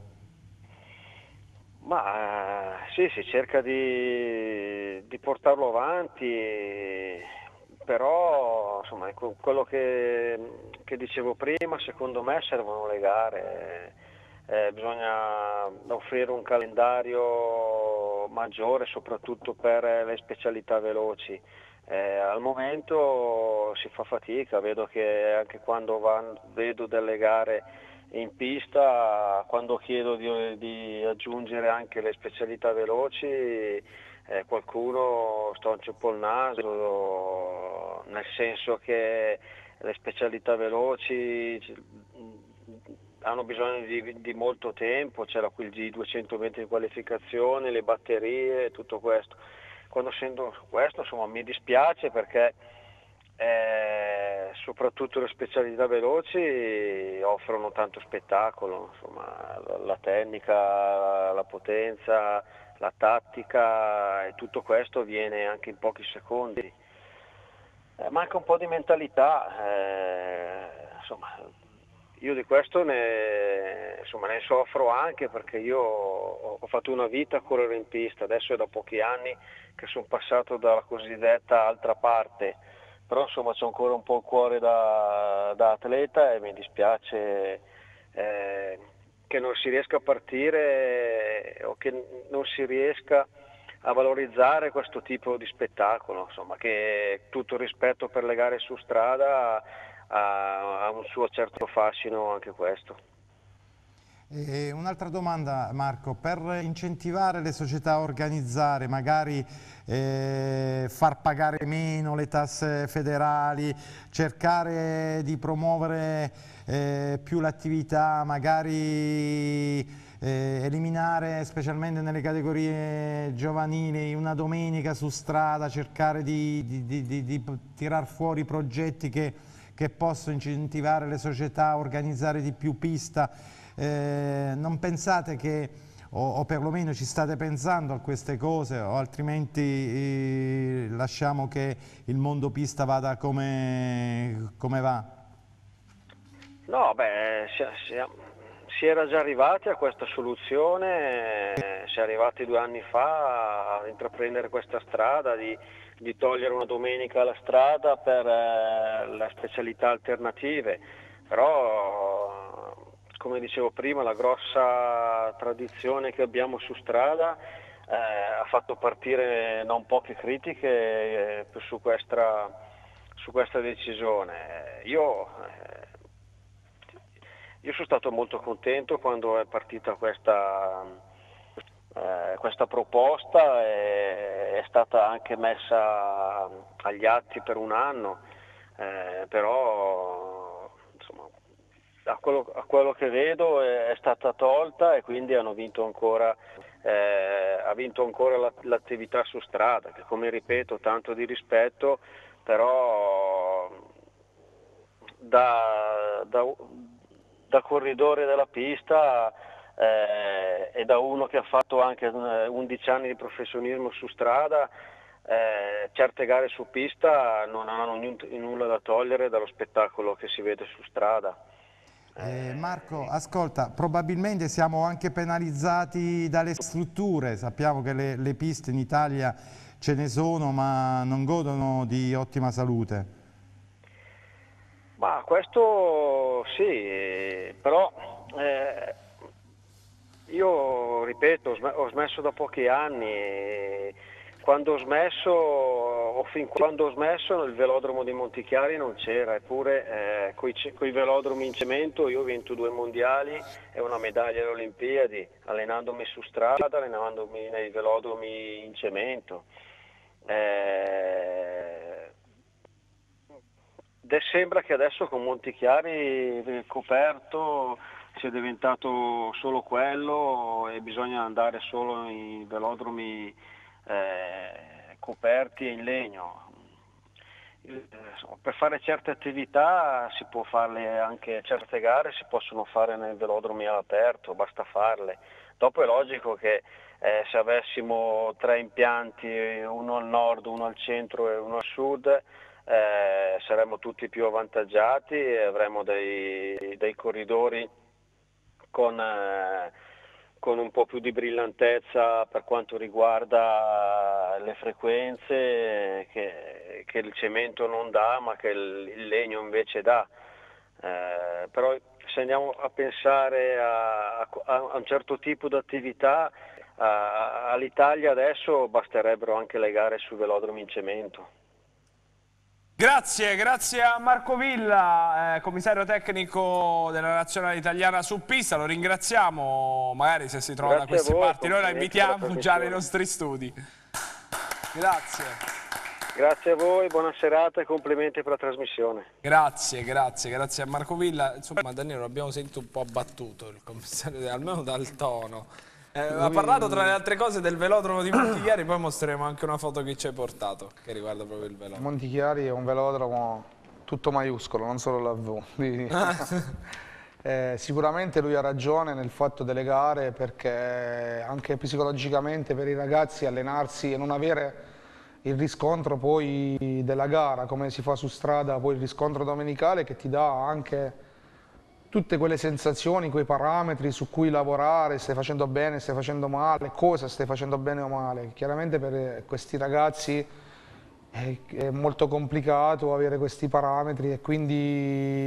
Ma sì, si cerca di portarlo avanti, però insomma, quello che dicevo prima, secondo me servono le gare, bisogna offrire un calendario maggiore soprattutto per le specialità veloci. Al momento si fa fatica, vedo che anche quando vedo delle gare in pista, quando chiedo di aggiungere anche le specialità veloci, qualcuno storce un po' il naso, nel senso che le specialità veloci hanno bisogno di molto tempo, c'è il G200 metri di qualificazione, le batterie, tutto questo. Quando sento questo, insomma, mi dispiace perché soprattutto le specialità veloci offrono tanto spettacolo, insomma, la tecnica, la potenza, la tattica e tutto questo viene anche in pochi secondi. Manca un po' di mentalità, insomma, io di questo ne soffro anche perché io ho fatto una vita a correre in pista, adesso è da pochi anni che sono passato dalla cosiddetta altra parte, però insomma c'ho ancora un po' il cuore da atleta e mi dispiace che non si riesca a partire o che non si riesca valorizzare questo tipo di spettacolo, insomma, che tutto il rispetto per le gare su strada ha un suo certo fascino anche questo. Un'altra domanda, Marco, per incentivare le società a organizzare, magari far pagare meno le tasse federali, cercare di promuovere più l'attività, magari eliminare specialmente nelle categorie giovanili una domenica su strada, cercare di tirar fuori progetti che possono incentivare le società a organizzare di più pista. Non pensate che, o perlomeno ci state pensando a queste cose, o altrimenti lasciamo che il mondo pista vada come va? No, beh, si era già arrivati a questa soluzione, si è arrivati 2 anni fa a intraprendere questa strada di togliere una domenica la strada per le specialità alternative, però come dicevo prima la grossa tradizione che abbiamo su strada ha fatto partire non poche critiche su questa decisione. Io sono stato molto contento quando è partita questa proposta, è stata anche messa agli atti per 1 anno, però insomma, a quello che vedo è stata tolta e quindi ha vinto ancora l'attività su strada, che, come ripeto, tanto di rispetto, però da corridore della pista e da uno che ha fatto anche 11 anni di professionismo su strada, certe gare su pista non hanno nulla da togliere dallo spettacolo che si vede su strada. Marco, ascolta, probabilmente siamo anche penalizzati dalle strutture, sappiamo che le piste in Italia ce ne sono ma non godono di ottima salute. Ma questo sì, però io ripeto, ho smesso da pochi anni. Quando ho smesso il velodromo di Montichiari non c'era, eppure con i velodromi in cemento io ho vinto 2 mondiali e una medaglia alle Olimpiadi, allenandomi su strada, allenandomi nei velodromi in cemento. Sembra che adesso con Montichiari coperto sia diventato solo quello e bisogna andare solo in velodromi coperti e in legno. Per fare certe attività si può farle, anche certe gare si possono fare nei velodromi all'aperto, basta farle. Dopo è logico che se avessimo 3 impianti, uno al nord, uno al centro e uno al sud, saremmo tutti più avvantaggiati e avremmo dei corridori con un po' più di brillantezza per quanto riguarda le frequenze che il cemento non dà ma che il legno invece dà. Però se andiamo a pensare a un certo tipo di attività, all'Italia adesso basterebbero anche le gare sui velodromi in cemento. Grazie a Marco Villa, commissario tecnico della nazionale italiana su pista, lo ringraziamo, magari se si trova da queste parti noi la invitiamo già nei nostri studi. Grazie. Grazie a voi, buona serata e complimenti per la trasmissione. Grazie a Marco Villa. Insomma, Danilo, l'abbiamo sentito un po' abbattuto il commissario, almeno dal tono. Ha parlato tra le altre cose del velodromo di Montichiari, poi mostreremo anche una foto che ci hai portato che riguarda proprio il velodromo. Montichiari è un velodromo tutto maiuscolo, non solo la V. Sicuramente lui ha ragione nel fatto delle gare, perché anche psicologicamente per i ragazzi allenarsi e non avere il riscontro poi della gara come si fa su strada, poi il riscontro domenicale che ti dà anche tutte quelle sensazioni, quei parametri su cui lavorare, stai facendo bene, stai facendo male, cosa stai facendo bene o male. Chiaramente per questi ragazzi è molto complicato avere questi parametri e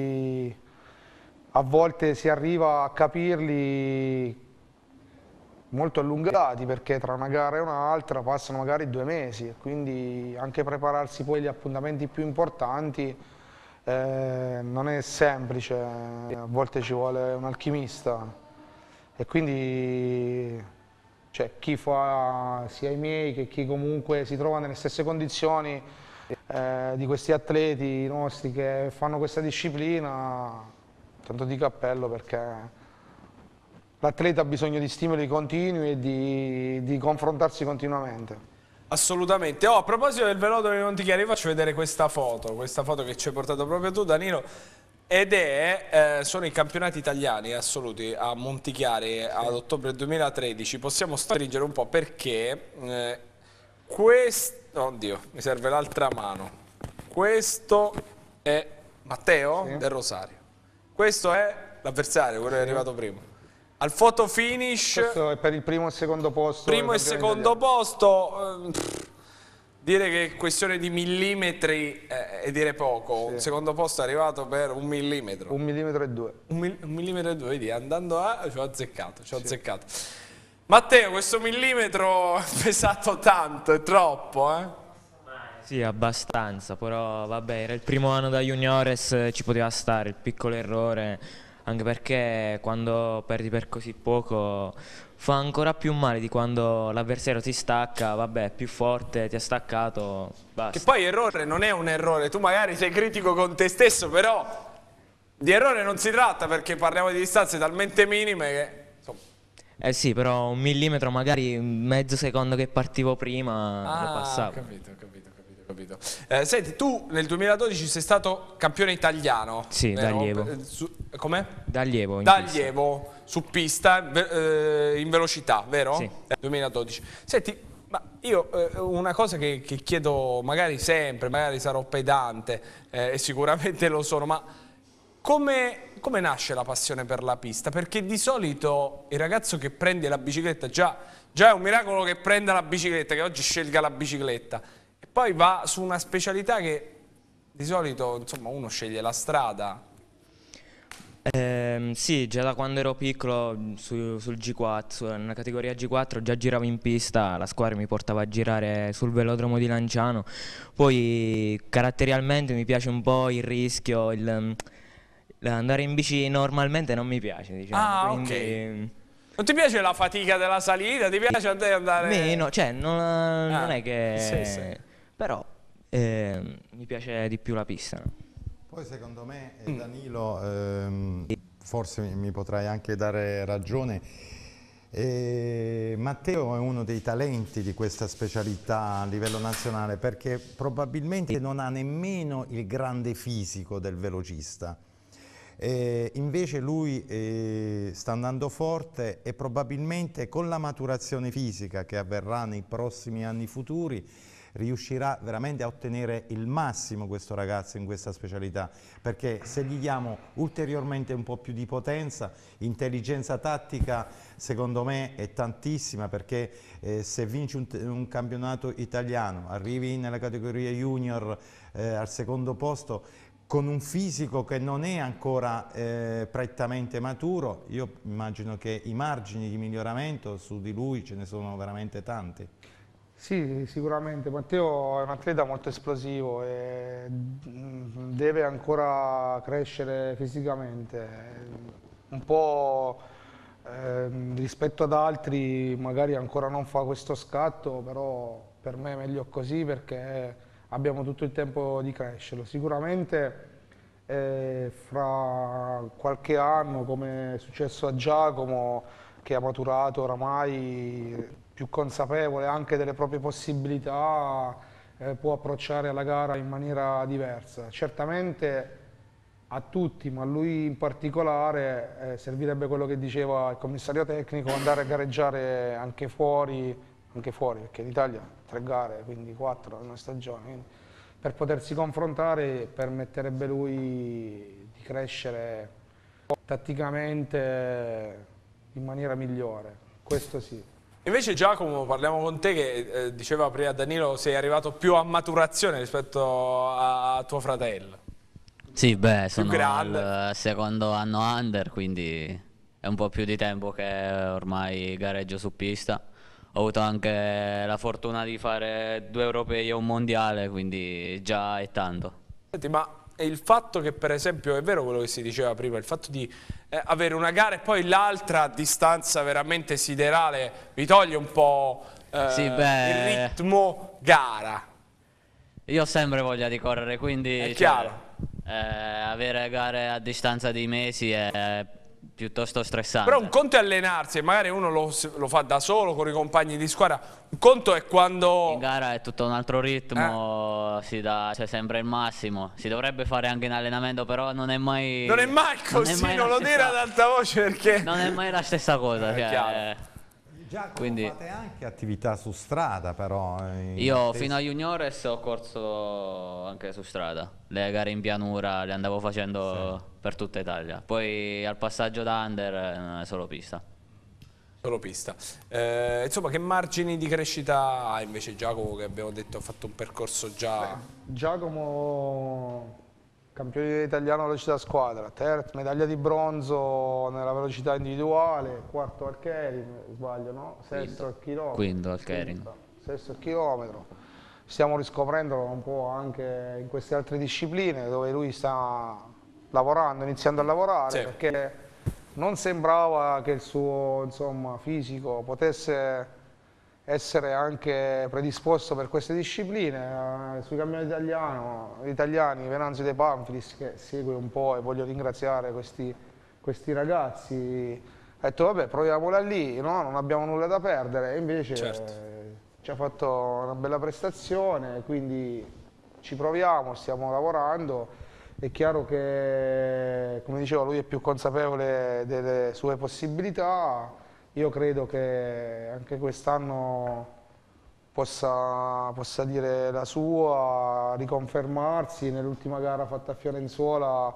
quindi a volte si arriva a capirli molto allungati, perché tra una gara e un'altra passano magari 2 mesi, e quindi anche prepararsi poi agli appuntamenti più importanti non è semplice, a volte ci vuole un alchimista, e quindi chi fa sia i miei che chi comunque si trova nelle stesse condizioni di questi atleti nostri che fanno questa disciplina, tanto di cappello, perché l'atleta ha bisogno di stimoli continui e di confrontarsi continuamente. Assolutamente. A proposito del velodrome di Montichiari, faccio vedere questa foto che ci hai portato proprio tu, Danilo, ed sono i campionati italiani assoluti a Montichiari ad ottobre 2013. Possiamo stringere un po' perché oddio, mi serve l'altra mano. Questo è Matteo Del Rosario. Questo è l'avversario, quello che è arrivato prima. Al photo finish. Questo è per il primo e secondo posto. Primo e secondo posto. Dire che è questione di millimetri è dire poco. Il secondo posto è arrivato per 1 millimetro. 1,2 millimetri. 1,2 millimetri, vedi, andando ci ho azzeccato, azzeccato. Matteo, questo millimetro è pesato tanto, è troppo, eh? Sì, abbastanza, però vabbè, era il primo anno da juniores, ci poteva stare il piccolo errore, anche perché quando perdi per così poco fa ancora più male di quando l'avversario ti stacca, vabbè, è più forte, ti ha staccato, basta. Che poi errore non è un errore, tu magari sei critico con te stesso, però di errore non si tratta, perché parliamo di distanze talmente minime che... insomma. Eh sì, però 1 millimetro, magari mezzo secondo che partivo prima, lo passavo. Ho capito. Senti, tu nel 2012 sei stato campione italiano. Sì, vero? da allievo. Com'è? Da allievo. Da allievo, su pista, in velocità, vero? Sì. 2012. Senti, ma io una cosa che chiedo magari sempre, magari sarò pedante, e sicuramente lo sono, ma come nasce la passione per la pista? Perché di solito il ragazzo che prende la bicicletta, già è un miracolo che prenda la bicicletta, che oggi scelga la bicicletta, e poi va su una specialità che di solito, insomma, uno sceglie la strada. Sì, già da quando ero piccolo sul G4, nella categoria G4 già giravo in pista, la squadra mi portava a girare sul velodromo di Lanciano, poi caratterialmente mi piace un po' il rischio, andare in bici normalmente non mi piace, diciamo. Quindi... ok. Non ti piace la fatica della salita? Ti piace a te andare... Meno, cioè non è che... Sì. Però mi piace di più la pista. Poi secondo me, Danilo, forse mi potrai anche dare ragione, Matteo è uno dei talenti di questa specialità a livello nazionale, perché probabilmente non ha nemmeno il grande fisico del velocista. Invece lui sta andando forte e probabilmente con la maturazione fisica che avverrà nei prossimi anni futuri riuscirà veramente a ottenere il massimo questo ragazzo in questa specialità, perché se gli diamo ulteriormente un po' più di potenza, intelligenza tattica secondo me è tantissima, perché se vinci un campionato italiano, arrivi nella categoria junior al secondo posto, con un fisico che non è ancora prettamente maturo, io immagino che i margini di miglioramento su di lui ce ne sono veramente tanti. Sì, sicuramente. Matteo è un atleta molto esplosivo e deve ancora crescere fisicamente. Un po' rispetto ad altri magari ancora non fa questo scatto, però per me è meglio così, perché abbiamo tutto il tempo di crescerlo. Sicuramente fra qualche anno, come è successo a Giacomo, che ha maturato oramai più consapevole anche delle proprie possibilità, può approcciare alla gara in maniera diversa. Certamente a tutti, ma a lui in particolare, servirebbe quello che diceva il commissario tecnico, andare a gareggiare anche fuori, perché in Italia 3 gare, quindi 4 in una stagione, quindi per potersi confrontare permetterebbe lui di crescere tatticamente in maniera migliore, questo sì. Invece Giacomo, parliamo con te, che diceva prima Danilo, sei arrivato più a maturazione rispetto a tuo fratello. Sì, beh, sono al secondo anno under, quindi è un po' più di tempo che ormai gareggio su pista. Ho avuto anche la fortuna di fare 2 europei e un mondiale, quindi già è tanto. Senti, ma il fatto che, per esempio, è vero quello che si diceva prima, il fatto di avere una gara e poi l'altra a distanza veramente siderale vi toglie un po' il ritmo gara? Io ho sempre voglia di correre, quindi è chiaro. Avere gare a distanza di mesi è piuttosto stressante. Però un conto è allenarsi e magari uno lo fa da solo con i compagni di squadra, un conto è quando... In gara è tutto un altro ritmo, c'è sempre il massimo, si dovrebbe fare anche in allenamento, però non è mai... Non è mai così, non lo dire ad alta voce perché... Non è mai la stessa cosa, quindi fate anche attività su strada però. Io fino a juniores ho corso anche su strada, le gare in pianura le andavo facendo per tutta Italia, poi al passaggio da under solo pista. Solo pista. Insomma, che margini di crescita ha invece Giacomo, che abbiamo detto ha fatto un percorso già... Giacomo, campione italiano velocità squadra, medaglia di bronzo nella velocità individuale, quarto al Keirin, sbaglio, no? Sesto al chilometro. Quinto al Keirin. Sesto al chilometro. Stiamo riscoprendolo un po' anche in queste altre discipline dove lui sta lavorando, iniziando a lavorare, perché non sembrava che il suo fisico potesse essere anche predisposto per queste discipline. Sui campioni italiani, Venanzio De Pamfilis, che segue un po' e voglio ringraziare questi ragazzi, ha detto vabbè, proviamola lì, no? Non abbiamo nulla da perdere, e invece ci ha fatto una bella prestazione, quindi ci proviamo, stiamo lavorando. È chiaro che, come dicevo, lui è più consapevole delle sue possibilità. Io credo che anche quest'anno possa dire la sua, riconfermarsi. Nell'ultima gara fatta a Fiorenzuola,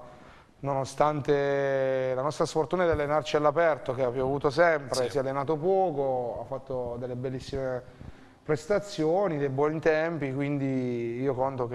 nonostante la nostra sfortuna di allenarci all'aperto, che ha piovuto sempre, si è allenato poco, ha fatto delle bellissime prestazioni, dei buoni tempi, quindi io conto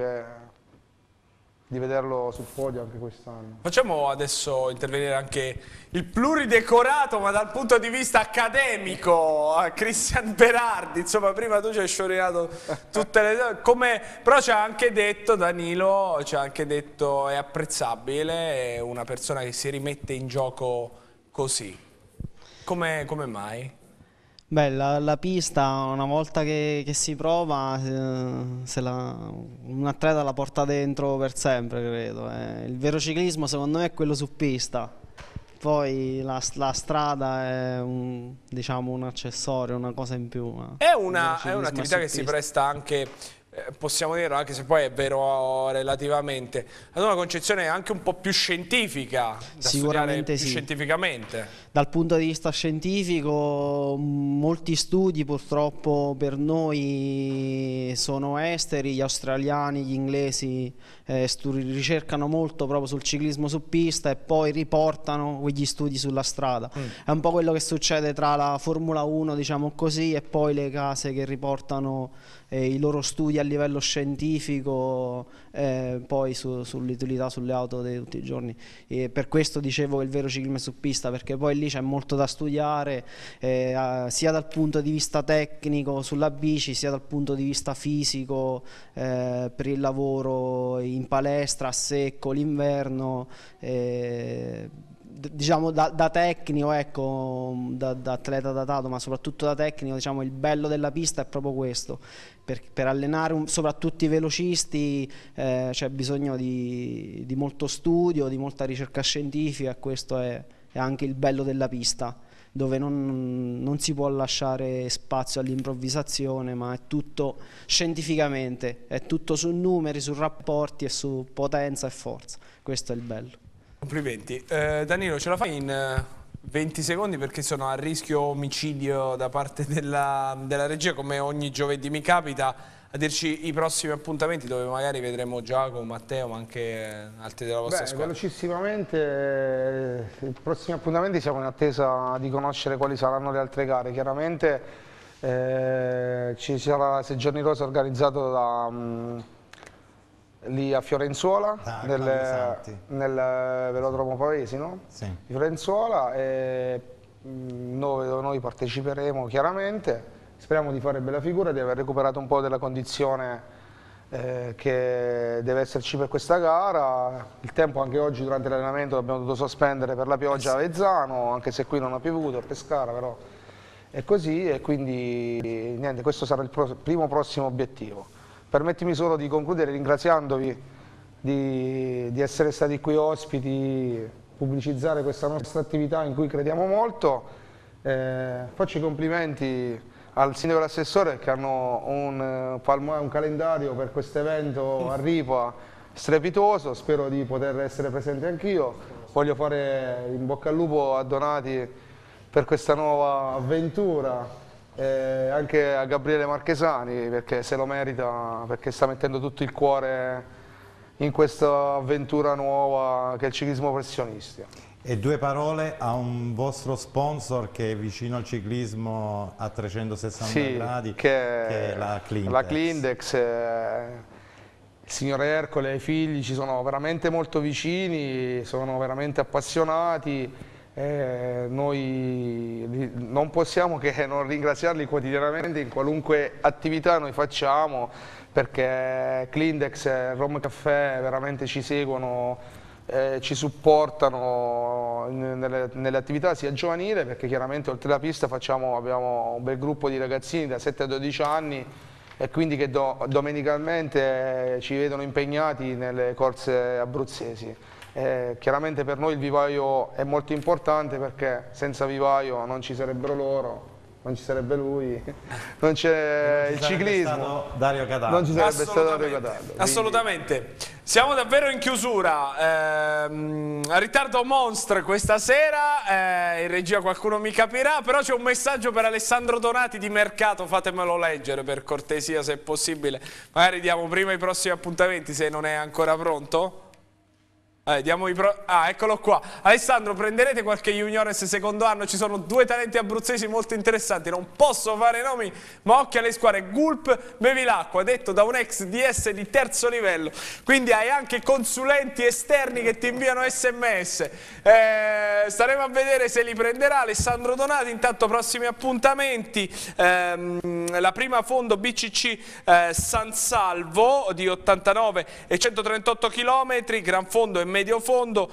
di vederlo sul podio anche quest'anno. Facciamo adesso intervenire anche il pluridecorato, ma dal punto di vista accademico, Cristian Berardi. Insomma, prima tu ci hai sciorinato tutte le... Però ci ha anche detto, Danilo, ci ha anche detto è apprezzabile, è una persona che si rimette in gioco così. Come mai? Beh, la pista una volta che si prova, un atleta la porta dentro per sempre, credo. Il vero ciclismo secondo me è quello su pista, poi la strada è un accessorio, una cosa in più. È un'attività che si presta anche, possiamo dirlo, anche se poi è vero relativamente, ad una concezione anche un po' più scientifica, da studiare più scientificamente. Dal punto di vista scientifico, molti studi purtroppo per noi sono esteri, gli australiani, gli inglesi ricercano molto proprio sul ciclismo su pista e poi riportano quegli studi sulla strada. È un po' quello che succede tra la Formula 1, diciamo così, e poi le case che riportano i loro studi a livello scientifico poi sull'utilità sulle auto di tutti i giorni. Per questo dicevo che il vero ciclismo è su pista, perché poi lì c'è molto da studiare, sia dal punto di vista tecnico sulla bici, sia dal punto di vista fisico per il lavoro in palestra, a secco, l'inverno. Diciamo da tecnico, ecco, da atleta datato, ma soprattutto da tecnico, diciamo, il bello della pista è proprio questo. Per allenare soprattutto i velocisti c'è bisogno di molto studio, di molta ricerca scientifica, e questo è anche il bello della pista, dove non si può lasciare spazio all'improvvisazione, ma è tutto scientificamente, è tutto su numeri, su rapporti e su potenza e forza. Questo è il bello. Complimenti. Danilo, ce la fai in 20 secondi, perché sono a rischio omicidio da parte della regia, come ogni giovedì mi capita, a dirci i prossimi appuntamenti dove magari vedremo Giacomo, Matteo, ma anche altri della vostra squadra. Velocissimamente, i prossimi appuntamenti siamo in attesa di conoscere quali saranno le altre gare. Chiaramente ci sarà Sei Giorni Rosa organizzato lì a Fiorenzuola, nel velodromo Pavesi, no? Sì. Di Fiorenzuola, e noi parteciperemo chiaramente, speriamo di fare bella figura, di aver recuperato un po' della condizione che deve esserci per questa gara. Il tempo anche oggi durante l'allenamento l'abbiamo dovuto sospendere per la pioggia a Vezzano, anche se qui non ha piovuto, a Pescara però è così, e quindi niente, questo sarà il primo prossimo obiettivo. Permettimi solo di concludere ringraziandovi di essere stati qui ospiti, pubblicizzare questa nostra attività in cui crediamo molto. Faccio i complimenti al sindaco e all'assessore che hanno un calendario per questo evento a Ripa strepitoso, spero di poter essere presente anch'io. Voglio fare in bocca al lupo a Donati per questa nuova avventura, anche a Gabriele Marchesani perché se lo merita, perché sta mettendo tutto il cuore in questa avventura nuova che è il ciclismo professionistico. E due parole a un vostro sponsor che è vicino al ciclismo a 360 gradi, che è la Clindex. La Clindex, il signore Ercole e i figli ci sono veramente molto vicini, sono veramente appassionati. Noi non possiamo che non ringraziarli quotidianamente in qualunque attività noi facciamo, perché Clindex e Rom Caffè veramente ci seguono, ci supportano nelle attività sia giovanile, perché chiaramente oltre la pista abbiamo un bel gruppo di ragazzini da 7 a 12 anni e quindi che domenicalmente ci vedono impegnati nelle corse abruzzesi. Chiaramente per noi il vivaio è molto importante, perché senza vivaio non ci sarebbero loro, non ci sarebbe lui, non c'è il ciclismo, Dario Cataldo. Non ci sarebbe stato Dario Cataldo. Assolutamente. Siamo davvero in chiusura, ritardo monstre questa sera, in regia qualcuno mi capirà, però c'è un messaggio per Alessandro Donati di Mercato, fatemelo leggere per cortesia se è possibile, magari diamo prima i prossimi appuntamenti se non è ancora pronto. Eccolo qua. Alessandro, prenderete qualche juniores secondo anno? Ci sono due talenti abruzzesi molto interessanti, non posso fare nomi, ma occhio alle squadre. Gulp Bevilacqua, detto da un ex DS di terzo livello, quindi hai anche consulenti esterni che ti inviano sms. Staremo a vedere se li prenderà Alessandro Donati. Intanto prossimi appuntamenti, la prima fondo BCC San Salvo di 89 e 138 km, gran fondo e medio fondo,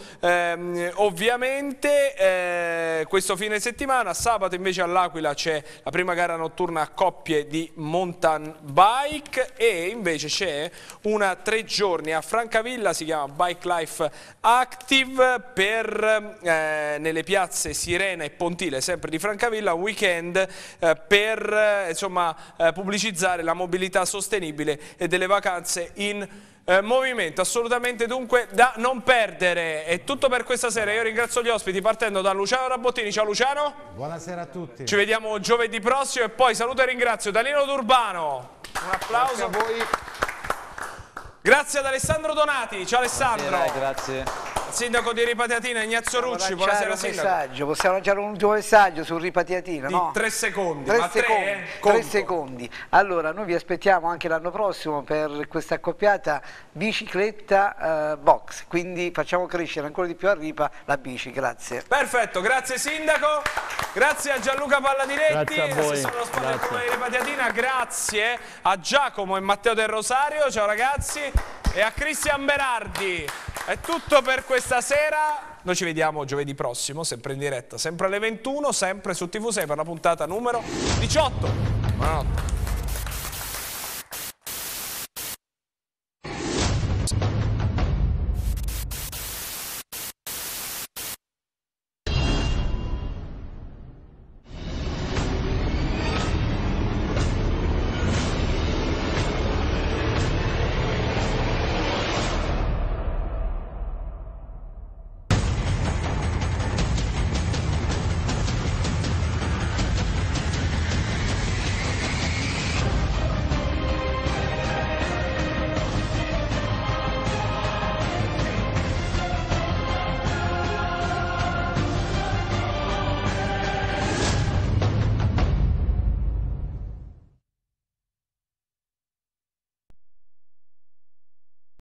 ovviamente questo fine settimana. Sabato invece all'Aquila c'è la prima gara notturna a coppie di mountain bike, e invece c'è una 3 giorni a Francavilla, si chiama Bike Life Active, per nelle piazze Sirena e Pontile, sempre di Francavilla, un weekend per insomma pubblicizzare la mobilità sostenibile e delle vacanze in movimento. Assolutamente dunque da non perdere. È tutto per questa sera. Io ringrazio gli ospiti partendo da Luciano Rabottini. Ciao Luciano. Buonasera a tutti. Ci vediamo giovedì prossimo, e poi saluto e ringrazio Danilo D'Urbano. Un applauso. Grazie a voi. Grazie ad Alessandro Donati. Ciao Alessandro. Grazie. Sindaco di Ripatiatina Ignazio Rucci. Buonasera sindaco. Possiamo lanciare un ultimo messaggio su Ripatiatina, di no? 3 secondi. 3 secondi. Allora, noi vi aspettiamo anche l'anno prossimo per questa accoppiata bicicletta box, quindi facciamo crescere ancora di più a Ripa la bici. Grazie. Perfetto, grazie sindaco. Grazie a Gianluca Palladiretti, grazie a voi. assessore allo sport del Comune di Ripatiatina. Grazie a Giacomo e Matteo Del Rosario. Ciao ragazzi. E a Cristian Berardi. È tutto per questa sera. Noi ci vediamo giovedì prossimo, sempre in diretta, sempre alle 21, sempre su TV6 per la puntata numero 18. Buonanotte.